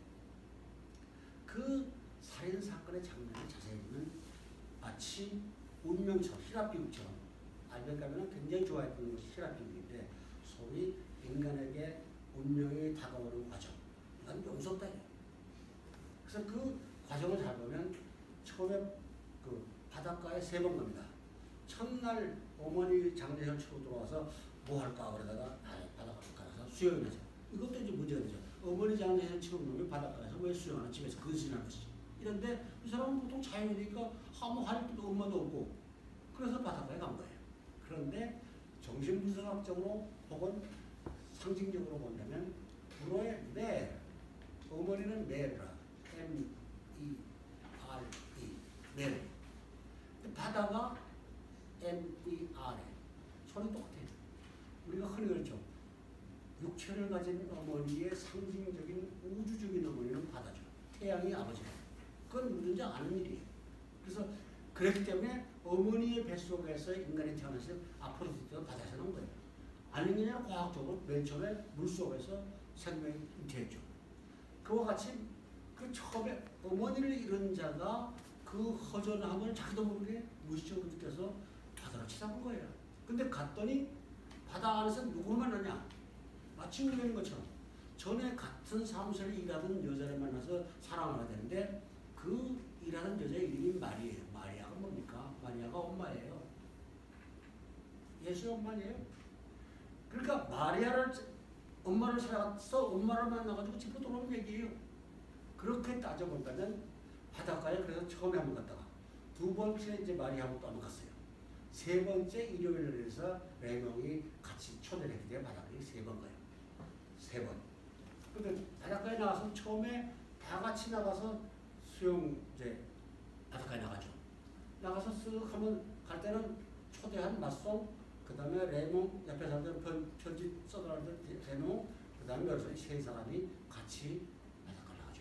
그 살인사건의 장면을 자세히 보면 마치 운명처럼 히랍비극처럼 알베르 까뮤는 굉장히 좋아했던 것이 히랍비극인데 소위 인간에게 운명이 다가오는 과정 이건 용서다. 그래서 그 과정을 잘 보면 처음에 그 바닷가에 3번 갑니다. 첫날 어머니 장례를 치고 들어와서 뭐 할까 그러다가 바닷가에서 수영을 하죠. 이것도 이제 문제가 되죠. 어머니 장례를 치고 놈이 바닷가에서 왜 수영하는 집에서 근신하는 것이지. 이런데 이 사람은 보통 자연이니까 아무 할 것도 엄마도 없고 그래서 바닷가에 간 거예요. 그런데 정신분석학적으로 혹은 상징적으로 본다면 불어의 멜, 어머니는 멜이라 M-E-R-E, 멜. 바다가 M-E-R-E, 소리 똑같아요. 우리가 흔히 그렇죠. 육체가 남편을 가진 어머니의 상징적인 우주적인 어머니는 바다죠. 태양이 아버지예요. 그건 누군지 아는 일이에요. 그래서 그렇기 때문에 어머니의 뱃속에서 인간이 태어나서 아프로디테가 바다에서 나온 거예요. 아니 그냥 과학적으로 맨 처음에 물속에서 생명이 잉태했죠. 그와 같이 그 처음에 어머니를 잃은 자가 그 허전함을 자기도 모르게 무의식적으로 느껴서 바다로 치닫은 거예요. 근데 갔더니 바다 안에서 누구를 만나냐? 마치 우리는 것처럼 전에 같은 사무실에 일하던 여자를 만나서 사랑을 하게 되는데 그 일하는 여자의 이름이 마리아예요. 마리아가 뭡니까? 마리아가 엄마예요. 예수의 엄마예요. 그러니까 마리아를 엄마를 사랑해서 엄마를 만나가지고 집으로 돌아온 얘기예요. 그렇게 따져본다면 바닷가에 그래서 처음에 한번 갔다가 두 번째 이제 마리아하고 또 한번 갔어요. 세 번째 일요일에 해서 레몽이 같이 초대를 했기 때문에 바닷가에 세 번 가요. 세 번. 근데 바닷가에 나가서 처음에 다 같이 나가서 수영 이제 바닷가에 나가죠. 나가서 쓱 하면 갈 때는 초대한 맞송, 그 다음에 레몽 옆에 사람들 편지 써달라는 레몽, 그 다음에 여기서 세 사람이 같이 바닷가에 나가죠.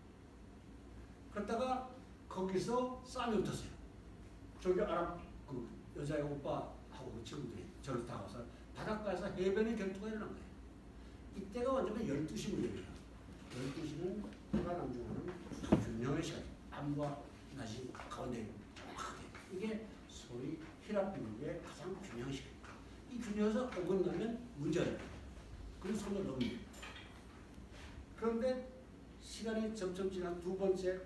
그러다가 거기서 싸움이 붙었어요. 저기 아랍 그 여자의 오빠하고 그 친구들이 저를 다가와서 바닷가에서 해변의 결투가 일어난 거예요. 이때가 완전히 12시 무렵이에요. 12시는 해가 남중하는 균형의 시간, 밤과 낮이 가운데 정확하게. 이게 소위 히랍 비밀의 가장 균형의 시간. 이 균형에서 어긋나면 문제가 돼요. 그래서 손을 넘깁니다. 그런데 시간이 점점 지난 두 번째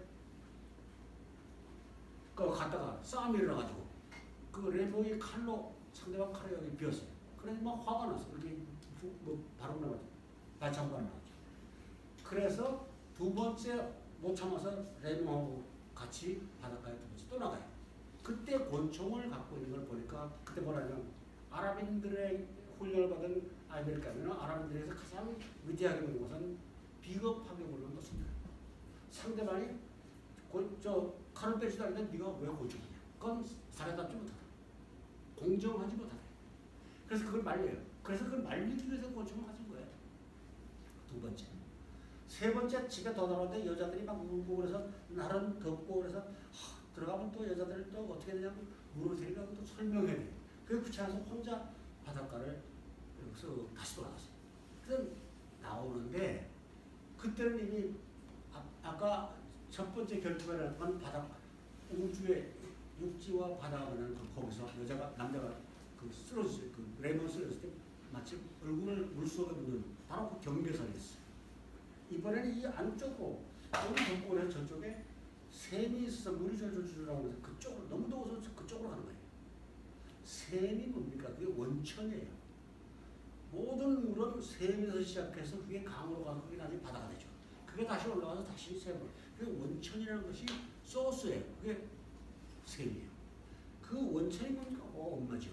거 갔다가 싸움이 일어나가지고 그 레몽이 칼로 상대방 칼에 여기 비었어요. 그래서 막 화가 났어. 이렇게 뭐 바로 나가죠. 반창고가 나가죠. 그래서 두 번째 못 참아서 레몽하고 같이 바닷가에 두 번째 또 나가요. 그때 권총을 갖고 있는 걸 보니까 그때 뭐라냐면 아랍인들의 훈련을 받은 아메리카는 아랍인들에서 가장 위대하게 보는 것은 비겁하게 보는 것입니다. 상대방이 칼을 빼지도 않는데 네가 왜 권총이냐? 그건 살해답지 못하다. 공정하지 못하다. 그래서 그걸 말려요. 그래서 그걸 말리기 위해서 권총을 가진 거예요. 두 번째. 세 번째 집에 더 들어갔는데 여자들이 막 울고 그래서 날은 덥고 그래서 들어가면 또 여자들이 또 어떻게 되냐면 물을 데리고 또 설명해야 돼요. 그래서 귀찮아서 혼자 바닷가를 여기서 다시 돌아갔어요. 그래서 나오는데 그때는 이미 아까 첫 번째 결투가 일어난 바다 우주의 육지와 바다가 만나는 거기서 남자가 그 쓰러졌어요. 그 레몬 쓰러졌을 때 마치 얼굴을 물속에 묻는 바로 그 경계선이었어요. 이번에는 이 안쪽으로 너무 덥고 그래서 저쪽에 샘이 있어서 물이 줄줄줄하고 해서 그쪽으로 너무 더워서 그쪽으로 가는 거예요. 샘이 뭡니까? 그게 원천이에요. 모든 물은 샘에서 시작해서 그게 강으로 가서 그게 나중에 바다가 되죠. 그게 다시 올라가서 다시 샘으로. 그게 원천이라는 것이 소스예요. 그게 샘이에요. 그 원천이 뭡니까? 엄마죠.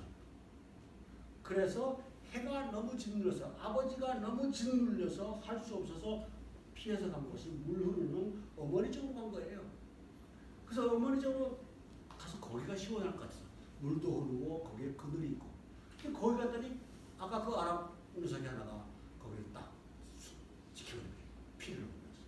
그래서 해가 너무 짓눌려서 아버지가 너무 짓눌려서 할 수 없어서 피해서 간 것이 물 흐르는 어머니 쪽으로 간 거예요. 그래서 어머니 쪽으로 가서 거기가 시원할 것 같아서 물도 흐르고 거기에 그늘이 있고 거기 갔더니 아까 그 아랍 녀석이 하나가 거기를 딱 지켜보는 거예요. 피를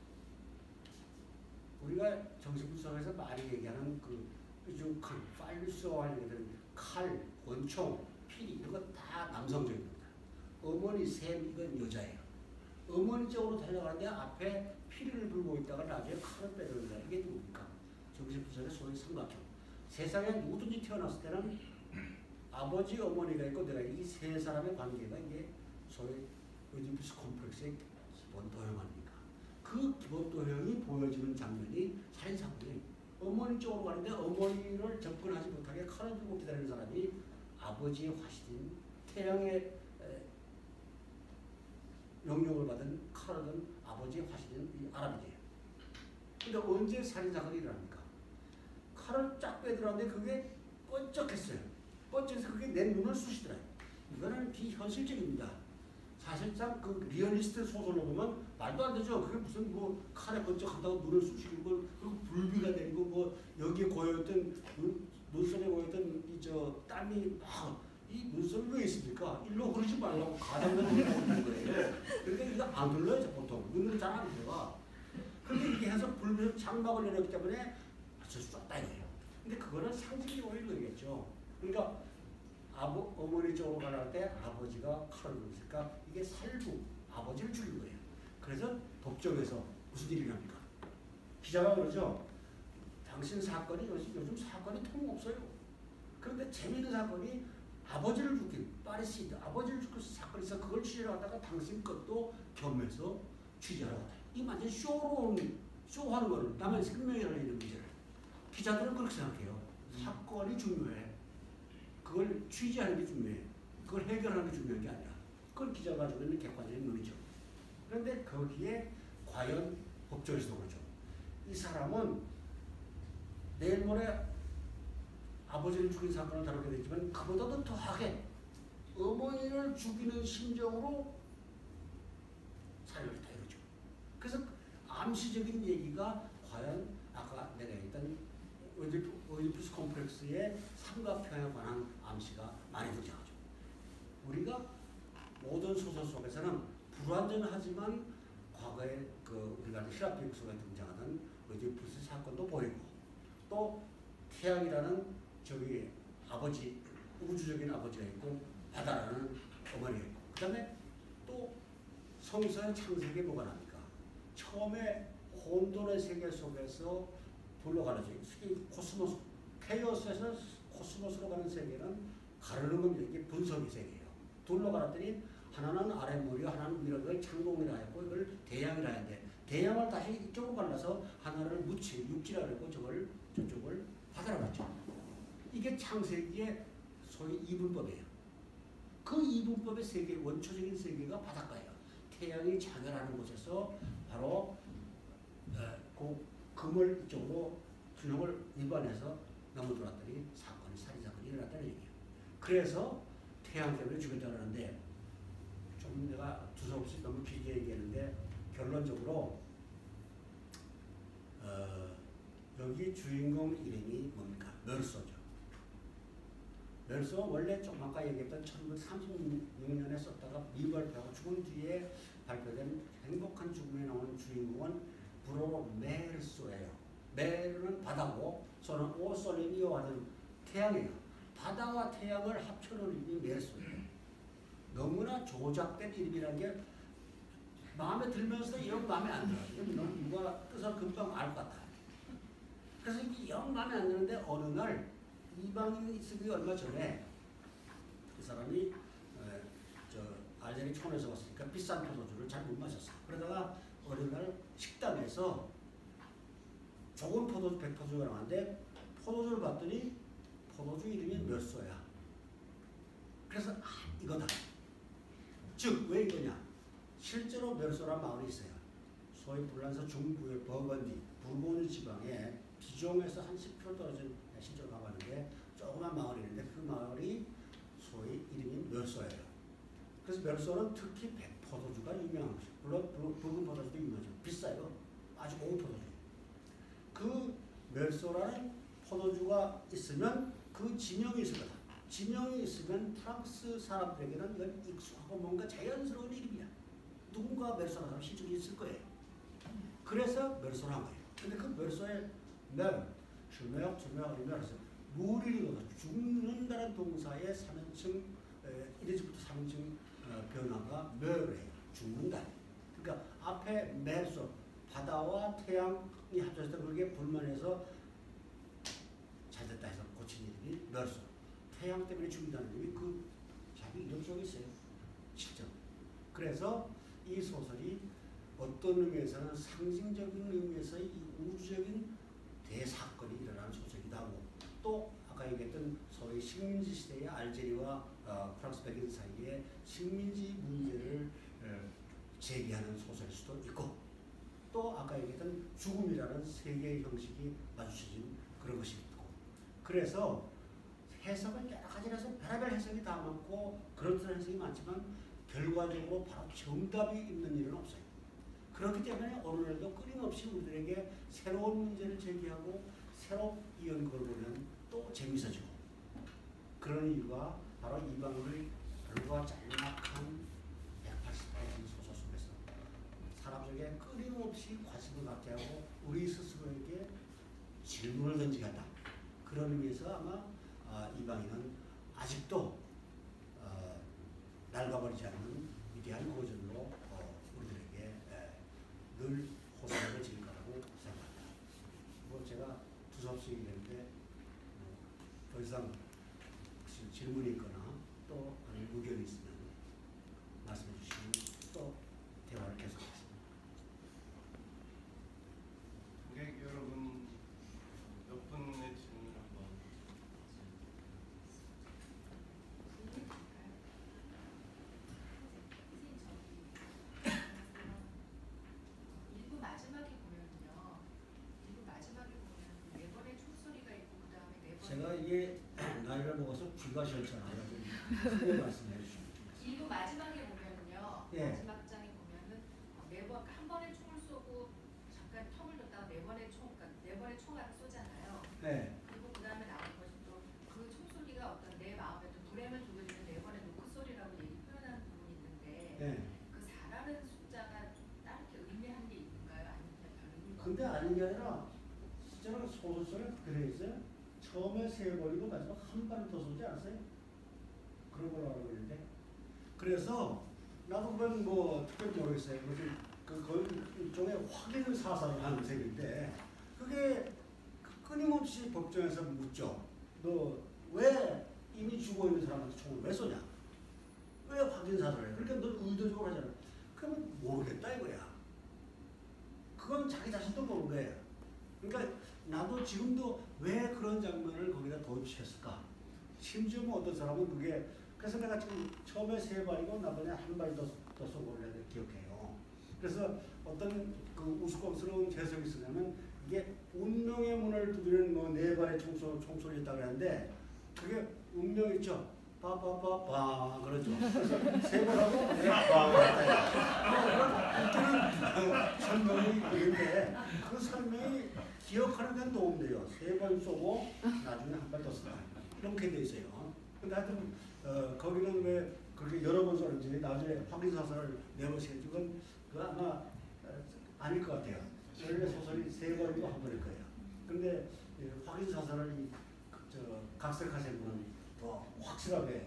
흘리면서. 우리가 정신분석에서 많이 얘기하는 그 요즘 파일리스와 얘기하는 칼, 권총, 피리 이런 거 다 남성적입니다. 어머니, 샘 이건 여자예요. 어머니 쪽으로 달려가는데 앞에 피리를 불고 있다가 나중에 칼을 빼들는다. 이게 뭡니까? 정신분석의 소위 삼각형. 세상에 누구든지 태어났을 때는 아버지, 어머니가 있고 내가 이 세 사람의 관계가 이게 소위 오이디푸스 콤플렉스의 기본 도형 아닙니까? 그 기본 도형이 보여지는 장면이 살인사건이에요. 어머니 쪽으로 가는데 어머니를 접근하지 못하게 칼을 들고 기다리는 사람이 아버지의 화신인 태양의 명령을 받은 칼을 든 아버지의 화신인 이 아랍이에요. 근데 언제 살인사건이 일어납니까? 칼을 쫙 빼들었는데 그게 번쩍했어요. 번쩍해서 그게 내 눈을 쑤시더라고요. 이거는 비현실적입니다. 사실상 그 리얼리스트 소설로 보면 말도 안 되죠. 그게 무슨 뭐 칼에 번쩍한다고 눈을 쑤시고 그리고 불비가 내리고 뭐 여기에 고여있던 눈썹에 고여있던 이 땀이 막 이 문서는 왜 있습니까? 일로 그러지 말라고 가장면 올라오는 거예요. 그러니까 이거 안 눌러요, 보통. 눈으로 잘 안 들어가. 그런데 이렇게 해서 불면서 장막을 내렸기 때문에 맞출 수 없다 이거예요. 근데 그거는 상징적으로 읽어야겠죠. 그러니까 어머니 쪽으로 가할 때 아버지가 칼을 들었으니까 이게 살부, 아버지를 죽인 거예요. 그래서 법정에서 무슨 일이 납니까? 기자가 그러죠. 당신 사건이 요즘 사건이 통없어요. 그런데 재미있는 사건이 아버지를 죽인 파리시드, 아버지를 죽인 사건이 있어 그걸 취재를 하다가 당신 것도 겸해서 취재를 하다. 이 완전 쇼하는 거는 남의 생명이라는 이런 문제를. 기자들은 그렇게 생각해요. 사건이 중요해. 그걸 취재하는 게 중요해. 그걸 해결하는 게 중요한 게 아니라. 그걸 기자가 가지고 있는 객관적인 논리죠. 그런데 거기에 과연 법정에서도 그러죠. 이 사람은 내일 모레 아버지를 죽인 사건을 다루게 되지만 그보다도 더하게 어머니를 죽이는 심정으로 살려를 다 이러죠. 그래서 암시적인 얘기가 과연 아까 내가 했던 오이디푸스 콤플렉스의 삼각형에 관한 암시가 많이 등장하죠. 우리가 모든 소설 속에서는 불완전하지만 과거에 우리가 히랍 비극 속에 등장하는 오이디푸스 사건도 보이고 또 태양이라는 저기 아버지, 우주적인 아버지가 있고 바다라는 어머니가 있고 그 다음에 또 성서의 창세기에 뭐가 납니까? 처음에 혼돈의 세계 속에서 불러가는 세계, 코스모스, 케이오스에서 코스모스로 가는 세계는 가르는 겁니다. 이게 분석의 세계예요. 둘러가랐더니 하나는 아랫머리, 하나는 위로 그걸 창공이라 했고 이걸 대양이라 했는데 대양을 다시 이쪽으로 갈라서 하나를 묻히, 육지라 했고 저쪽을 바다라고 했죠. 이게 창세기의 소위 이분법이에요. 그 이분법의 세계, 원초적인 세계가 바닷가예요. 태양이 자멸하는 곳에서 바로 그 금을 이쪽으로 균형을 위반해서 넘어들었더니 살인사건이 일어났다는 얘기예요. 그래서 태양 때문에 죽였다고 하는데 좀 내가 두서없이 너무 길게 얘기했는데 결론적으로 여기 주인공 이름이 뭡니까? 멸소죠. 멸소는 원래 좀 아까 얘기했던 1936년에 썼다가 미발표하고 죽은 뒤에 발표된 행복한 죽음에 나오는 주인공은 불어로 멜소예요. 멜은 바다고 소는 오솔리니오 하는 태양이에요. 바다와 태양을 합쳐놓은 이름이 멜소예요. 너무나 조작된 이름이라는 게 마음에 들면서 영 마음에 안 들어요. 누가 뜻을 금방 알 것 같아. 그래서 이게 영 마음에 안 드는데 어느 날 이방인이 있기 얼마 전에 그 사람이 알제리 촌에서 왔으니까 비싼 포도주를 잘 못 마셨어. 그러다가 어느 날 식당에서 좋은 포도주, 백포도주가 나왔는데 포도주를 봤더니 포도주 이름이 멸소야. 그래서 이거다. 즉 왜 이거냐? 실제로 멸소란 마을이 있어요. 소위 불란서 중부의 버건디, 부르고뉴 지방에 디종에서 한 10km 떨어진 실제로 가봤는데 조그만 마을이 있는데 그 마을이 소위 이름이 멸소예요. 그래서 멸소는 특히 백포도주가 유명한 것이에요. 물론 붉은 포도주도 유명하죠. 비싸요. 아주 고급 포도주. 그 멸소라는 포도주가 있으면 그 지명이 있을 거다. 지명이 있으면 프랑스 사람들에게는 이건 익숙하고 뭔가 자연스러운 이름이야. 누군가 멸소라는 사람 실제로 있을 거예요. 그래서 멸소를 한 거예요. 근데 그 멸소의 주명해서 무리로 죽는다는 동사의 3인칭 1인칭부터 3인칭 변화가 멸해요. 죽는다. 그러니까 앞에 멸소 바다와 태양이 합쳐서 그게 불만해서 잘됐다 해서 고친 이름이 멸소. 태양 때문에 죽는다는 이름이 그 자기 이름 속에 있어요. 실제로. 그래서 이 소설이 어떤 의미에서는 상징적인 의미에서의 이 우주적인 대사건이 일어나는 소설이기도 하고 또 아까 얘기했던 소위 식민지 시대의 알제리와 프랑스 백인 사이에 식민지 문제를 제기하는 소설일 수도 있고 또 아까 얘기했던 죽음이라는 세계의 형식이 마주쳐진 그런 것이 있고 그래서 해석은 여러 가지라서 별의별 해석이 다 많고 그런 해석이 많지만 결과적으로 바로 정답이 있는 일은 없어요. 그렇기 때문에 오늘날도 끊임없이 우리들에게 새로운 문제를 제기하고 새로 이 연구를 보면 또 재미있어지고 그런 이유가 바로 이방인의 불과 짤막한 180페이지 소설 속에서 사람에게 끊임없이 관심을 갖게 하고 우리 스스로에게 질문을 던지게 한다. 그런 의미에서 아마 이방인은 아직도 낡아버리지 않는 위대한 고전으로 우리들에게 늘 호소를 질 거라고 생각합니다. 뭐 제가 두서없이 얘기했는데 더 이상 질문이 있거나 또 의견이 있으면 말씀해 주시면 또 대화를 계속하겠습니다. 고객 여러분, 몇 분의 질문 한번. 일부 마지막에 보면요. 일부 마지막에 보면 네 번의 총소리가 있고 그 다음에 네 번. 제가 이게 나이를 먹어서 귀가 시원찮아요. 크게 말씀해 주시면 좋겠습니다. 일부 마지막에 보면요. 예. 마지막 장에 보면은 네 번 한 번에 총을 쏘고 잠깐 텀을 뒀다가 네 번의 그러니까 네 번의 총알을 쏘잖아요. 네. 그리고 그 다음에 나오는 것이 또 그 총소리가 어떤 내 마음에 좀 불행을 두드리는 네 번의 노크 소리라고 얘기 표현하는 부분이 있는데 네. 그 4라는 숫자가 다르게 의미한 게 있는가요? 아니면 그냥 별 의미가 근데 아닌 게 아니라 실제로 소설 속에 그래 있어요. 처음에 세 번이고 마지막 한 발을 더 쏘지 않았어요? 그런 걸로 알고 있는데. 그래서 나도 그건 뭐 특별히 모르겠어요. 거의 일종의 확인 사살을 하는 셈인데 그게 끊임없이 법정에서 묻죠. 너 왜 이미 죽어 있는 사람한테 총을 왜 쏘냐? 왜 확인 사살을 해? 그러니까 너 의도적으로 하잖아. 그러면 모르겠다 이거야. 그건 자기 자신도 모르는 거예요. 그러니까 나도 지금도 왜 그런 장면을 거기다 도입시켰을까? 심지어 뭐 어떤 사람은 그게 그래서 내가 지금 처음에 세 발이고 나중에 한 발 더 쏘고 내가 기억해요. 그래서 어떤 그 우스꽝스러운 재석이 있으냐면 이게 운명의 문을 두드리는 뭐 네 발의 총소리 있다고 하는데 그게 운명 있죠. 빠빠빠빠 그러죠. 그래서 세 번하고 웃기는 설명이 있는데 그 설명이 기억하는 데는 도움돼요. 세 번 쏘고 나중에 한 발 더 쏜다. 이렇게 돼 있어요. 근데 하여튼 거기는 왜 그렇게 여러 번 쏘는지 나중에 확인 사살을 네 번씩 해주건 그거 아마 아닐 것 같아요. 원래 소설이 세 번이고 한 번일 거예요. 근데 확인 사살을 각색하신 분은 더 확실하게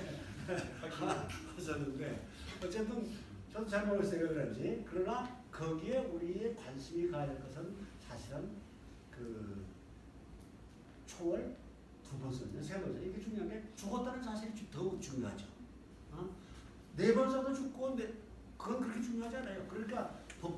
하셨는데 어쨌든 저도 잘 모르겠어요 왜 그런지. 그러나 거기에 우리의 관심이 가야 될 것은 사실은 그 총을 두 번 쏘냐 세 번 쏘냐 이게 중요한 게 죽었다는 사실이 더욱 중요하죠. 네 번 쏘도 죽고 그건 그렇게 중요하지 않아요. 그러니까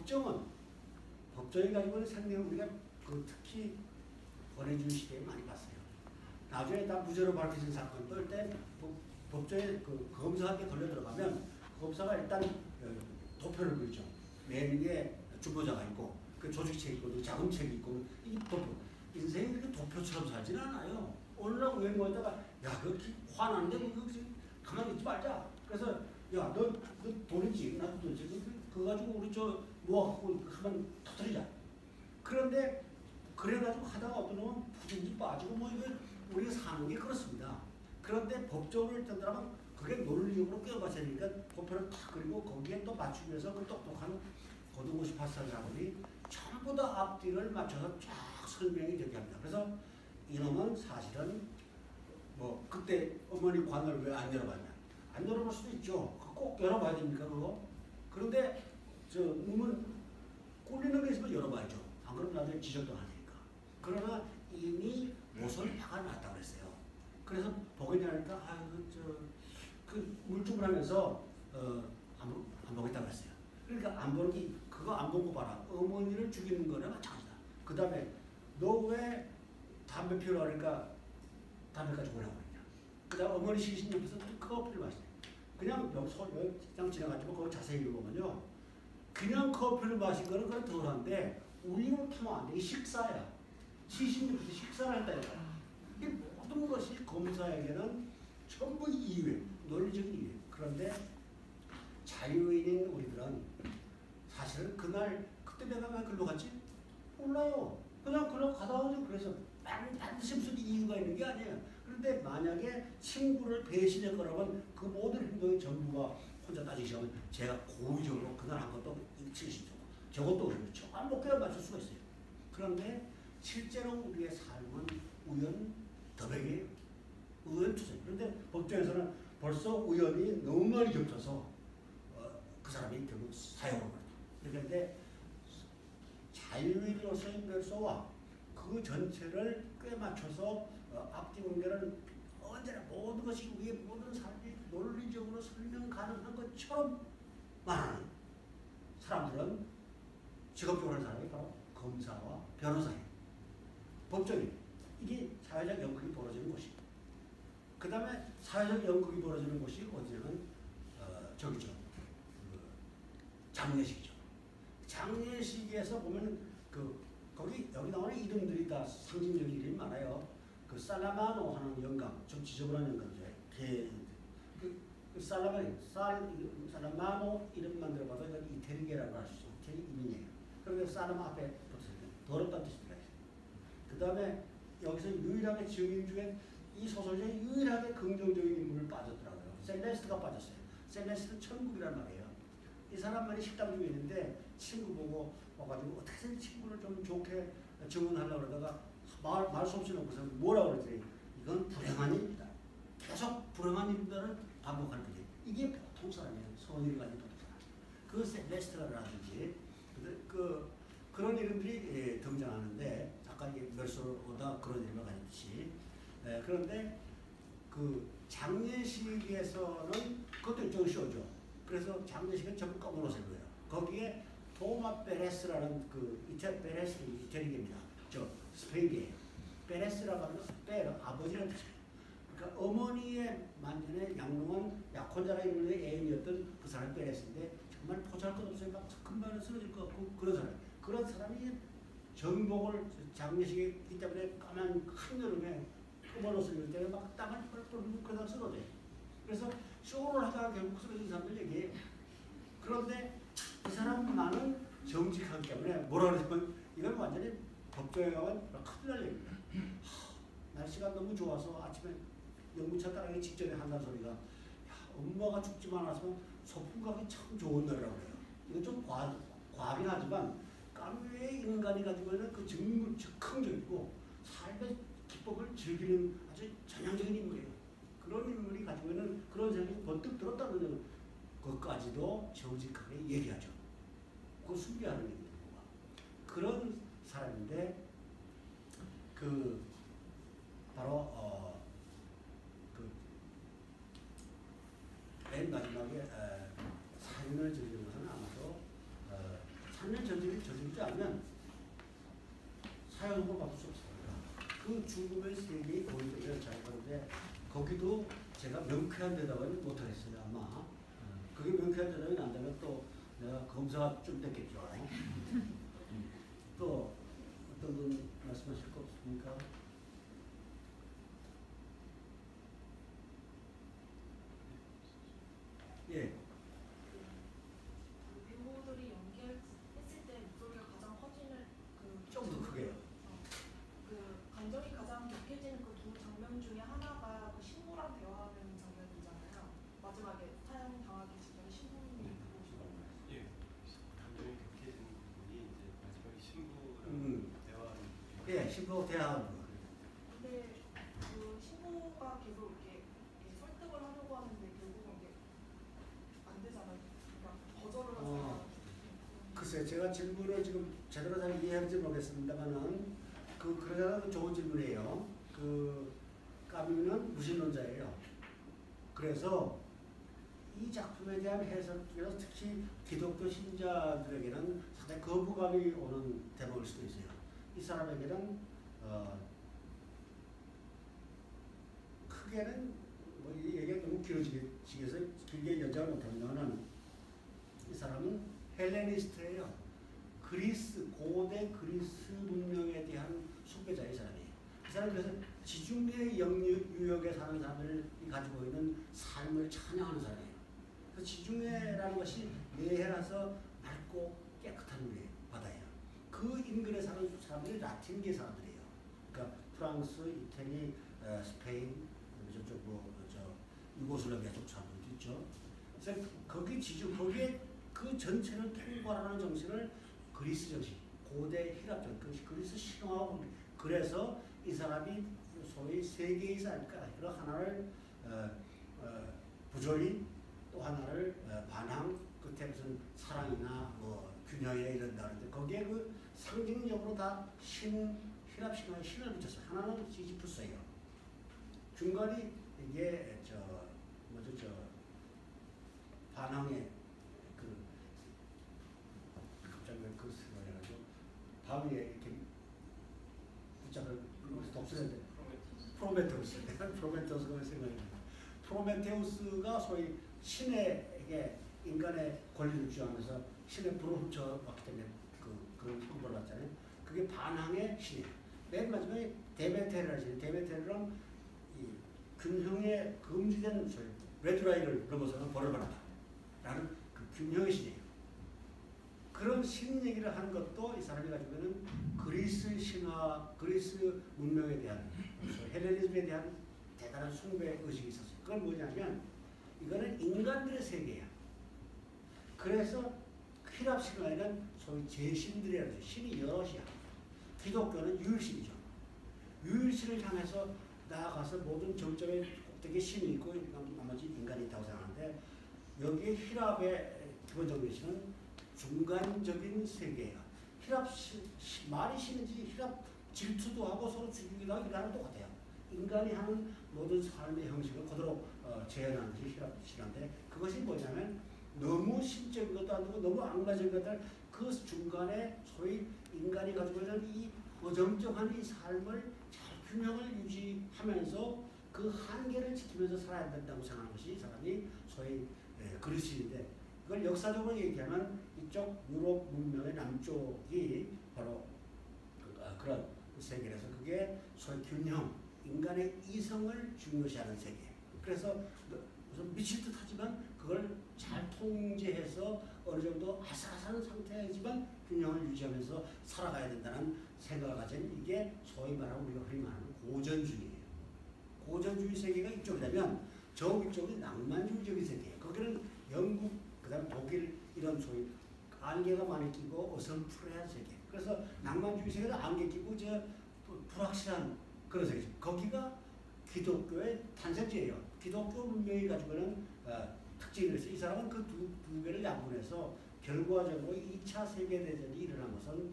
법정이 가지고 있는 생명을 우리가 특히 권해준 시대에 많이 봤어요. 나중에 다 무죄로 밝혀진 사건 뜰 때 법정에 그 검사한테 걸려 들어가면 검사가 일단 도표를 그리죠. 매일에 주보자가 있고 그 조직책이 있고 자금책이 있고 이 도표 인생이 그렇게 도표처럼 살지는 않아요. 어느 날 외모에다가 야 그 화나는데 뭐 가만히 있지 말자. 그래서 야 너 돈이지 나도 돈이지 그거 가지고 우리 저 모아갖고 한번 터뜨리자. 그런데 그래가지고 하다가 어떤 놈은 부진지 빠지고 뭐 이거 우리가 사는 게 그렇습니다. 그런데 법적으로 일단은 그게 논리적으로 껴맞아야 되니까 도표를 탁 그리고 거기에 또 맞추기 위해서 그 똑똑한 고등 58살 사람이 전부 다 앞뒤를 맞춰서 쫙 설명이 되게 합니다. 그래서 이놈은 사실은 뭐 그때 어머니 관을 왜 안 열어봤냐? 안 열어볼 수도 있죠. 꼭 열어봐야 됩니까 그거? 그런데 저 몸은 꿀리는 게 있으면 열어봐야죠. 안 그러면 나중에 지적도 안 하니까. 그러나 이미 못을 박아놨다고 그랬어요. 그래서 보겠냐 하니까 그 물주물 하면서 안 보겠다고 그랬어요. 그러니까 안 보는 게 그거 안 보고 봐라. 어머니를 죽이는 거나 마찬가지다. 그 다음에 너 왜 담배 피우라 그러니까 담배까지 오라고 그랬냐. 그 다음 어머니 시신 옆에서 커피를 마시네. 그냥 여기 식당 지나가지고 거기 자세히 읽어보면요. 그냥 커피를 마신 거는 그건 덜한데 우리는 타면 안 돼. 이게 식사야. 시신 옆에서 식사를 했다니까. 이 모든 것이 검사에게는 전부 이유, 논리적인 이유. 그런데 자유인인 우리들은 사실은 그날 그때 내가 왜 글로 갔지? 몰라요. 그냥 가다 오죠. 그래서 반드시 무슨 이유가 있는 게 아니에요. 그런데 만약에 친구를 배신했거라면 그 모든 행동이 전부가 혼자 따지시면 제가 고의적으로 그날 한 것도 70조, 저것도 그렇죠. 완벽하게 맞출 수가 있어요. 그런데 실제로 우리의 삶은 우연 더백이에요. 우연 투성. 그런데 법정에서는 벌써 우연이 너무 많이 겹쳐서 그 사람이 결국 사형을 받아요. 그런데 자유인으로서의 멸소와 그 전체를 꽤 맞춰서 앞뒤 관계를 언제나 모든 것이 우리의 모든 삶이 논리적으로 설명 가능한 것처럼 말하는 사람들은 직업적으로 하는 사람이 바로 검사와 변호사예요. 법정이에요. 이게 사회적 연극이 벌어지는 곳이에요. 그 다음에 사회적 연극이 벌어지는 곳이 어디냐면 저기죠. 장례식이죠. 장례식에서 보면 거기 여기 나오는 이름들이 다 상징적인 이름이 많아요. 그 살라마노 하는 영감, 좀 지저분한 영감이죠. 살라마노 이름만 들어봐도 이건 이태리계라고 할 수 있어요. 이태리 이민이에요. 그래서 살라마 앞에 붙었어요. 더럽다는 뜻입니다. 그 다음에 여기서 유일하게 증인 중에 이 소설 중에 유일하게 긍정적인 인물을 빠졌더라고요. 셀레스트가 빠졌어요. 셀레스트 천국이란 말이에요. 이 사람만이 식당 중에 있는데 친구 보고 와가지고 어떻게든 친구를 좀 좋게 증언하려고 그러다가 말 수 없이 놓고서 뭐라고 그랬더니 이건 불행한 일이다. 계속 불행한 일들을 반복하는 거지. 이게 보통 사람이에요. 선의를 가진 보통 사람. 그 셀레스트라든지 그런 이름들이 등장하는데 아까 멸소로다 그런 이름을 가졌듯이 그런데 그 장례식에서는 그것도 일종의 쇼죠. 그래서 장례식은 전부 검은 옷을 입어요. 거기에 토마 페레스라는 페레스 이태리계입니다. 저 스페인계예요. 페레스라고 하는 건 아버지라는 뜻이에요. 그러니까 어머니의 만전에 양롱한 약혼자가 있는 애인이었던 그 사람이 페레스인데 정말 보잘것없어요. 막 금방 쓰러질 것 같고 그런 사람이 정복을 장례식에 있기 때문에 까만 한여름에 검은 옷을 입을 때는 막 땀을 뻘뻘 흘리고 그러다 쓰러져요. 그래서 쇼를 하다가 결국 쓰러진 사람들 얘기해요. 그런데 이 사람만은 정직하기 때문에 뭐라 그러냐면 이건 완전히 법정에 가면 큰일 날 얘기입니다. 날씨가 너무 좋아서 아침에 연구차 따라가기 직전에 한다는 소리가 야, 엄마가 죽지만 않았으면 소풍 가기 참 좋은 날이라고 해요. 이건 좀 과하긴 하지만 까메의 인간이 가지고 있는 그 즉흥적이고 삶의 기법을 즐기는 아주 전형적인 인물이에요. 그런 인물이 가지고 있는 그런 생각이 번뜩 들었다는 것까지도 정직하게 얘기하죠. 그거 숭배하는 얘기입니다. 그런 사람인데 바로 맨 마지막에 살인을 저지른 것은 아마도 살인을 저지르지 않으면 사형을 받을 수 없습니다. 그 죽음의 세계의 고의를 잘 보는데 거기도 제가 명쾌한 대답은 못하겠어요. 아마 그게 명쾌한 대답이 난다면 또 내가 검사가 좀 됐겠죠. 또 어떤 분 말씀하실 거 없습니까? 예. 배우들이 연기했을 때 목소리가 가장 커지는 좀 더 크게요. 감정이 가장 격해지는 그 두 장면 중에 하나가 그 신부랑 대화하는 장면이잖아요. 마지막에 사형 당하기 직전에 신부님이 들어오시거든요. 예. 감정이 격해지는 부분이 이제 마지막에 신부랑 대화하는. 예, 신부 대화하는 거. 근데 그 신부가 계속 이렇게 설득을 하려고 하는데 결국은 이게 안 되잖아요. 그러니까 거절을 하잖아요. 글쎄요, 제가 질문을 지금 제대로 잘 이해하지 모르겠습니다만은 그러자는 좋은 질문이에요. 까뮈는 무신론자예요. 그래서 이 작품에 대한 해석 중에서 특히 기독교 신자들에게는 상당히 거부감이 오는 대목일 수도 있어요. 이 사람에게는 크게는 뭐 이 얘기가 너무 길어지겠어서 길게 연장을 못하면은 이 사람은 헬레니스트예요. 고대 그리스 문명에 대한 숙배자의 사람이에요. 이 사람은 그래서 지중해 유역에 사는 사람을 가지고 있는 삶을 찬양하는 사람이에요. 그 지중해라는 것이 내해라서 맑고 깨끗한 물의 바다예요. 그 그 인근에 사는 사람들이 라틴계 사람들이에요. 그러니까 프랑스, 이태리, 스페인, 저쪽 유고슬라비아 쪽 사람들도 있죠. 그래서 거기에 그 전체를 통괄하는 정신을 그리스 정신, 고대 히랍 정신, 그리스 신화하고 그래서 이 사람이 소위 세계이사 아닐까. 그런 하나를 부조리 또 하나를 반항 끝에 무슨 사랑이나 뭐 균형이나 이런다 하는데 거기에 그 상징적으로 다 히랍 신화에 신을 붙였어요. 하나는 시지푸스예요. 중간이 이게 반항의 갑자기 그 생각해가지고 밤 위에 이렇게 붙잡을 독수리인데 프로메테우스가 생각이 납니다. 프로메테우스가 소위 신에게 인간의 권리를 주장하면서 신의 불을 훔쳐왔기 때문에 그런 형벌을 받잖아요. 그게 반항의 신이에요. 맨 마지막에 데메테르라는 신이에요. 데메테르는 이 균형에 금지된 소위 레드라인을 넘어서는 벌을 받는다 라는 그 균형의 신이에요. 그런 신 얘기를 하는 것도 이 사람이 가지고 있는 그리스 신화, 그리스 문명에 대한 헬레니즘에 대한 대단한 숭배 의식이 있었어요. 그건 뭐냐면 이거는 인간들의 세계야. 그래서 히랍 신화에는 소위 제신들이라는 신이 여럿이야. 기독교는 유일신이죠. 유일신을 향해서 나아가서 모든 정점의 꼭대기에 신이 있고 나머지 인간이 있다고 생각하는데 여기에 히랍의 기본적 메시는 중간적인 세계예요. 히랍 말이 신인지 히랍 질투도 하고 서로 죽이기도 하고 이거랑 똑같아요. 인간이 하는 모든 삶의 형식을 그대로 재현하는 것이 히랍 신화인데 그것이 뭐냐면 너무 신적인 것도 아니고 너무 악마적인 것들 그 중간에 소위 인간이 가지고 있는 이 어정쩡한 이 삶을 잘 균형을 유지하면서 그 한계를 지키면서 살아야 된다고 생각하는 것이 이 사람이 소위 그리스인데 그걸 역사적으로 얘기하면 이쪽 유럽 문명의 남쪽이 바로 그런 세계라서 그게 소위 균형, 인간의 이성을 중요시하는 세계. 그래서 우선 미칠 듯 하지만 그걸 잘 통제해서 어느 정도 아슬아슬한 상태이지만 균형을 유지하면서 살아가야 된다는 생각을 가진 이게 소위 말하는 우리가 흔히 말하는 고전주의예요. 고전주의 세계가 이쪽이라면 저쪽이 낭만주의적인 세계예요. 거기는 영국, 그다음 독일 이런 소위 안개가 많이 끼고 어설프레한 세계. 그래서 낭만주의 세계는 안개 끼고 불확실한 그런 세계죠. 거기가 기독교의 탄생지예요. 기독교 문명이 가지고 있는 특징이 있어요. 이 사람은 그 두 개를 양분해서 결과적으로 2차 세계대전이 일어난 것은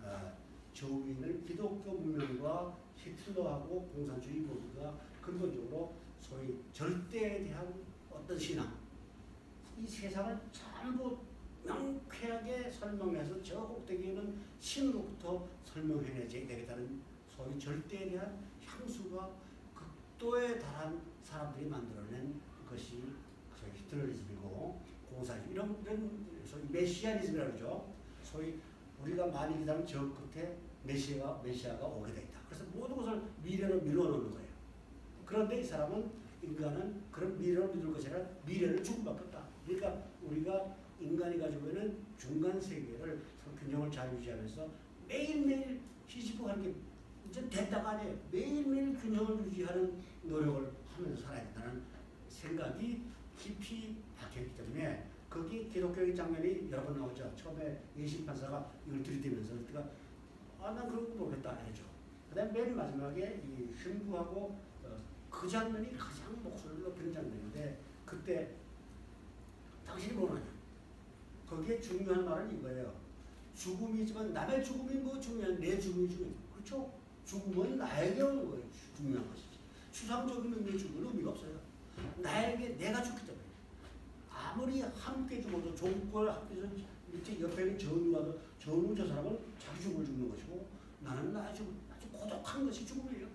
저위인을 기독교 문명과 히틀러하고 공산주의 모두가 근본적으로 소위 절대에 대한 어떤 신앙, 이 세상을 전부 명쾌하게 설명해서 저 꼭대기에는 신으로부터 설명해내지 되겠다는 소위 절대에 대한 향수가 극도에 달한 사람들이 만들어낸 것이 소위 히틀러리즘이고 공산주의 이런 소위 메시아니즘이라고 그러죠. 소위 우리가 많이 기다리는 저 끝에 메시아가 오게 돼 있다. 그래서 모든 것을 미래로 밀어넣는 거예요. 그런데 이 사람은 인간은 그런 미래로 믿을 것이 아니라 미래를 주고받겠다. 그러니까 우리가 인간이 가지고 있는 중간 세계를 균형을 잘 유지하면서 매일매일 시시복하는 게 이제 됐다가 아니에요. 매일매일 균형을 유지하는 노력을 하면서 살아야 된다는 생각이 깊이 박혀있기 때문에 거기 기독교의 장면이 여러 번 나오죠. 처음에 예심판사가 이걸 들이대면서 그러니까 난 그런 거 모르겠다 이러죠. 그 다음에 맨 마지막에 이 흉부하고 그 장면이 가장 목소리를 높이는 장면인데 그때 당신이 뭐냐냐. 거기에 중요한 말은 이거예요. 죽음이지만 남의 죽음이 뭐 중요한 내 죽음이 중요해. 그렇죠? 죽음은 나에게 오는 거예요. 중요한 것이지. 추상적인 의미의 죽음은 의미가 없어요. 나에게 내가 죽기 때문에. 아무리 함께 죽어도 종골 합해서 밑에 옆에 있는 전우라도 전우 저 사람은 자기 죽음을 죽는 것이고 나는 나의 죽음, 아주 고독한 것이 죽음이에요.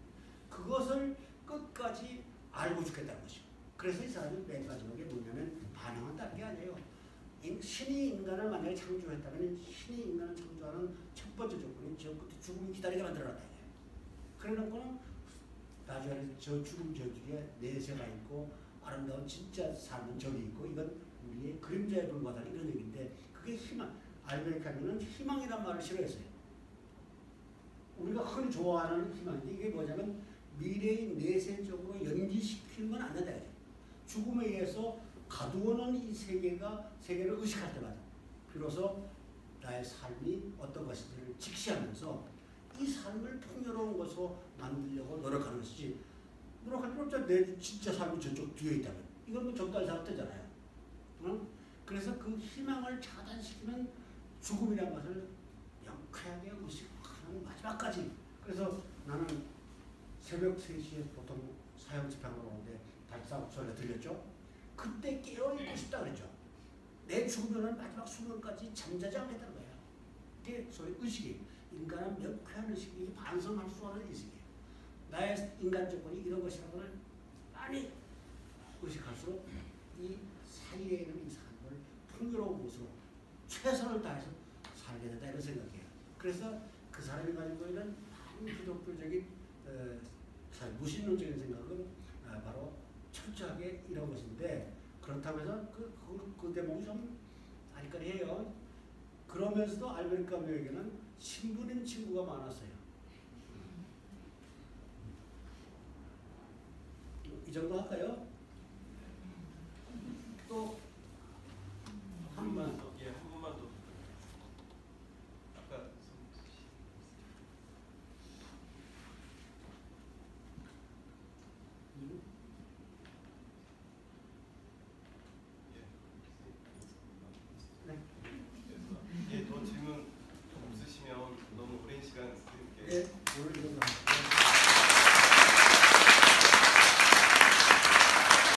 그것을 끝까지 알고 죽겠다는 것이죠. 그래서 이 사람이 맨 마지막에 뭐냐면 반항한다는 게 아니에요. 신이 인간을 만약에 창조했다면 신이 인간을 창조하는 첫 번째 조건이 저 끝에 죽음이 기다리게 만들어놨다. 그래놓고는 나중에 저 죽음 저쪽에 내세가 있고 아름다운 진짜 삶은 저기 있고 이건 우리의 그림자에 불과하다 이런 얘기인데 그게 희망 알베르 카뮈는 희망이란 말을 싫어했어요. 우리가 흔히 좋아하는 희망인데 이게 뭐냐면 미래의 내세적으로 연기시키는 건 안 된다. 죽음에 의해서 가두어놓은 이 세계를 의식할 때마다 비로소 나의 삶이 어떤 것인지를 직시하면서 이 삶을 풍요로운 것으로 만들려고 노력하는 것이지, 노력할 필요 없잖아. 내 진짜 삶이 저쪽 뒤에 있다면 이건 뭐 적달 사업되잖아요. 응? 그래서 그 희망을 차단시키는 죽음이라는 것을 명쾌하게 의식하는 마지막까지. 그래서 나는 새벽 3시에 보통 사형 집행하러 오는데 발사국 소리가 들렸죠. 그때 깨어있고 싶다 그랬죠. 내 죽으면 마지막 순간까지 잠자지 않겠다는 거야. 그게 소위 의식이에요. 인간은 명쾌한 의식이 반성할 수 없는 의식이에요. 나의 인간 조건이 이런 것이라는 걸 많이 의식할수록 이 사이에 있는 이 삶을 풍요로운 모습으로 최선을 다해서 살게 된다 이런 생각이에요. 그래서 그 사람이 가지고 있는 반기독교적인 무신론적인 생각은 바로 철저하게 이런 것인데, 그렇다고 해서 그 대목이 좀 아리까리해요. 그러면서도 알베르 카뮈에게는 신부인 친구가 많았어요. 이 정도 할까요?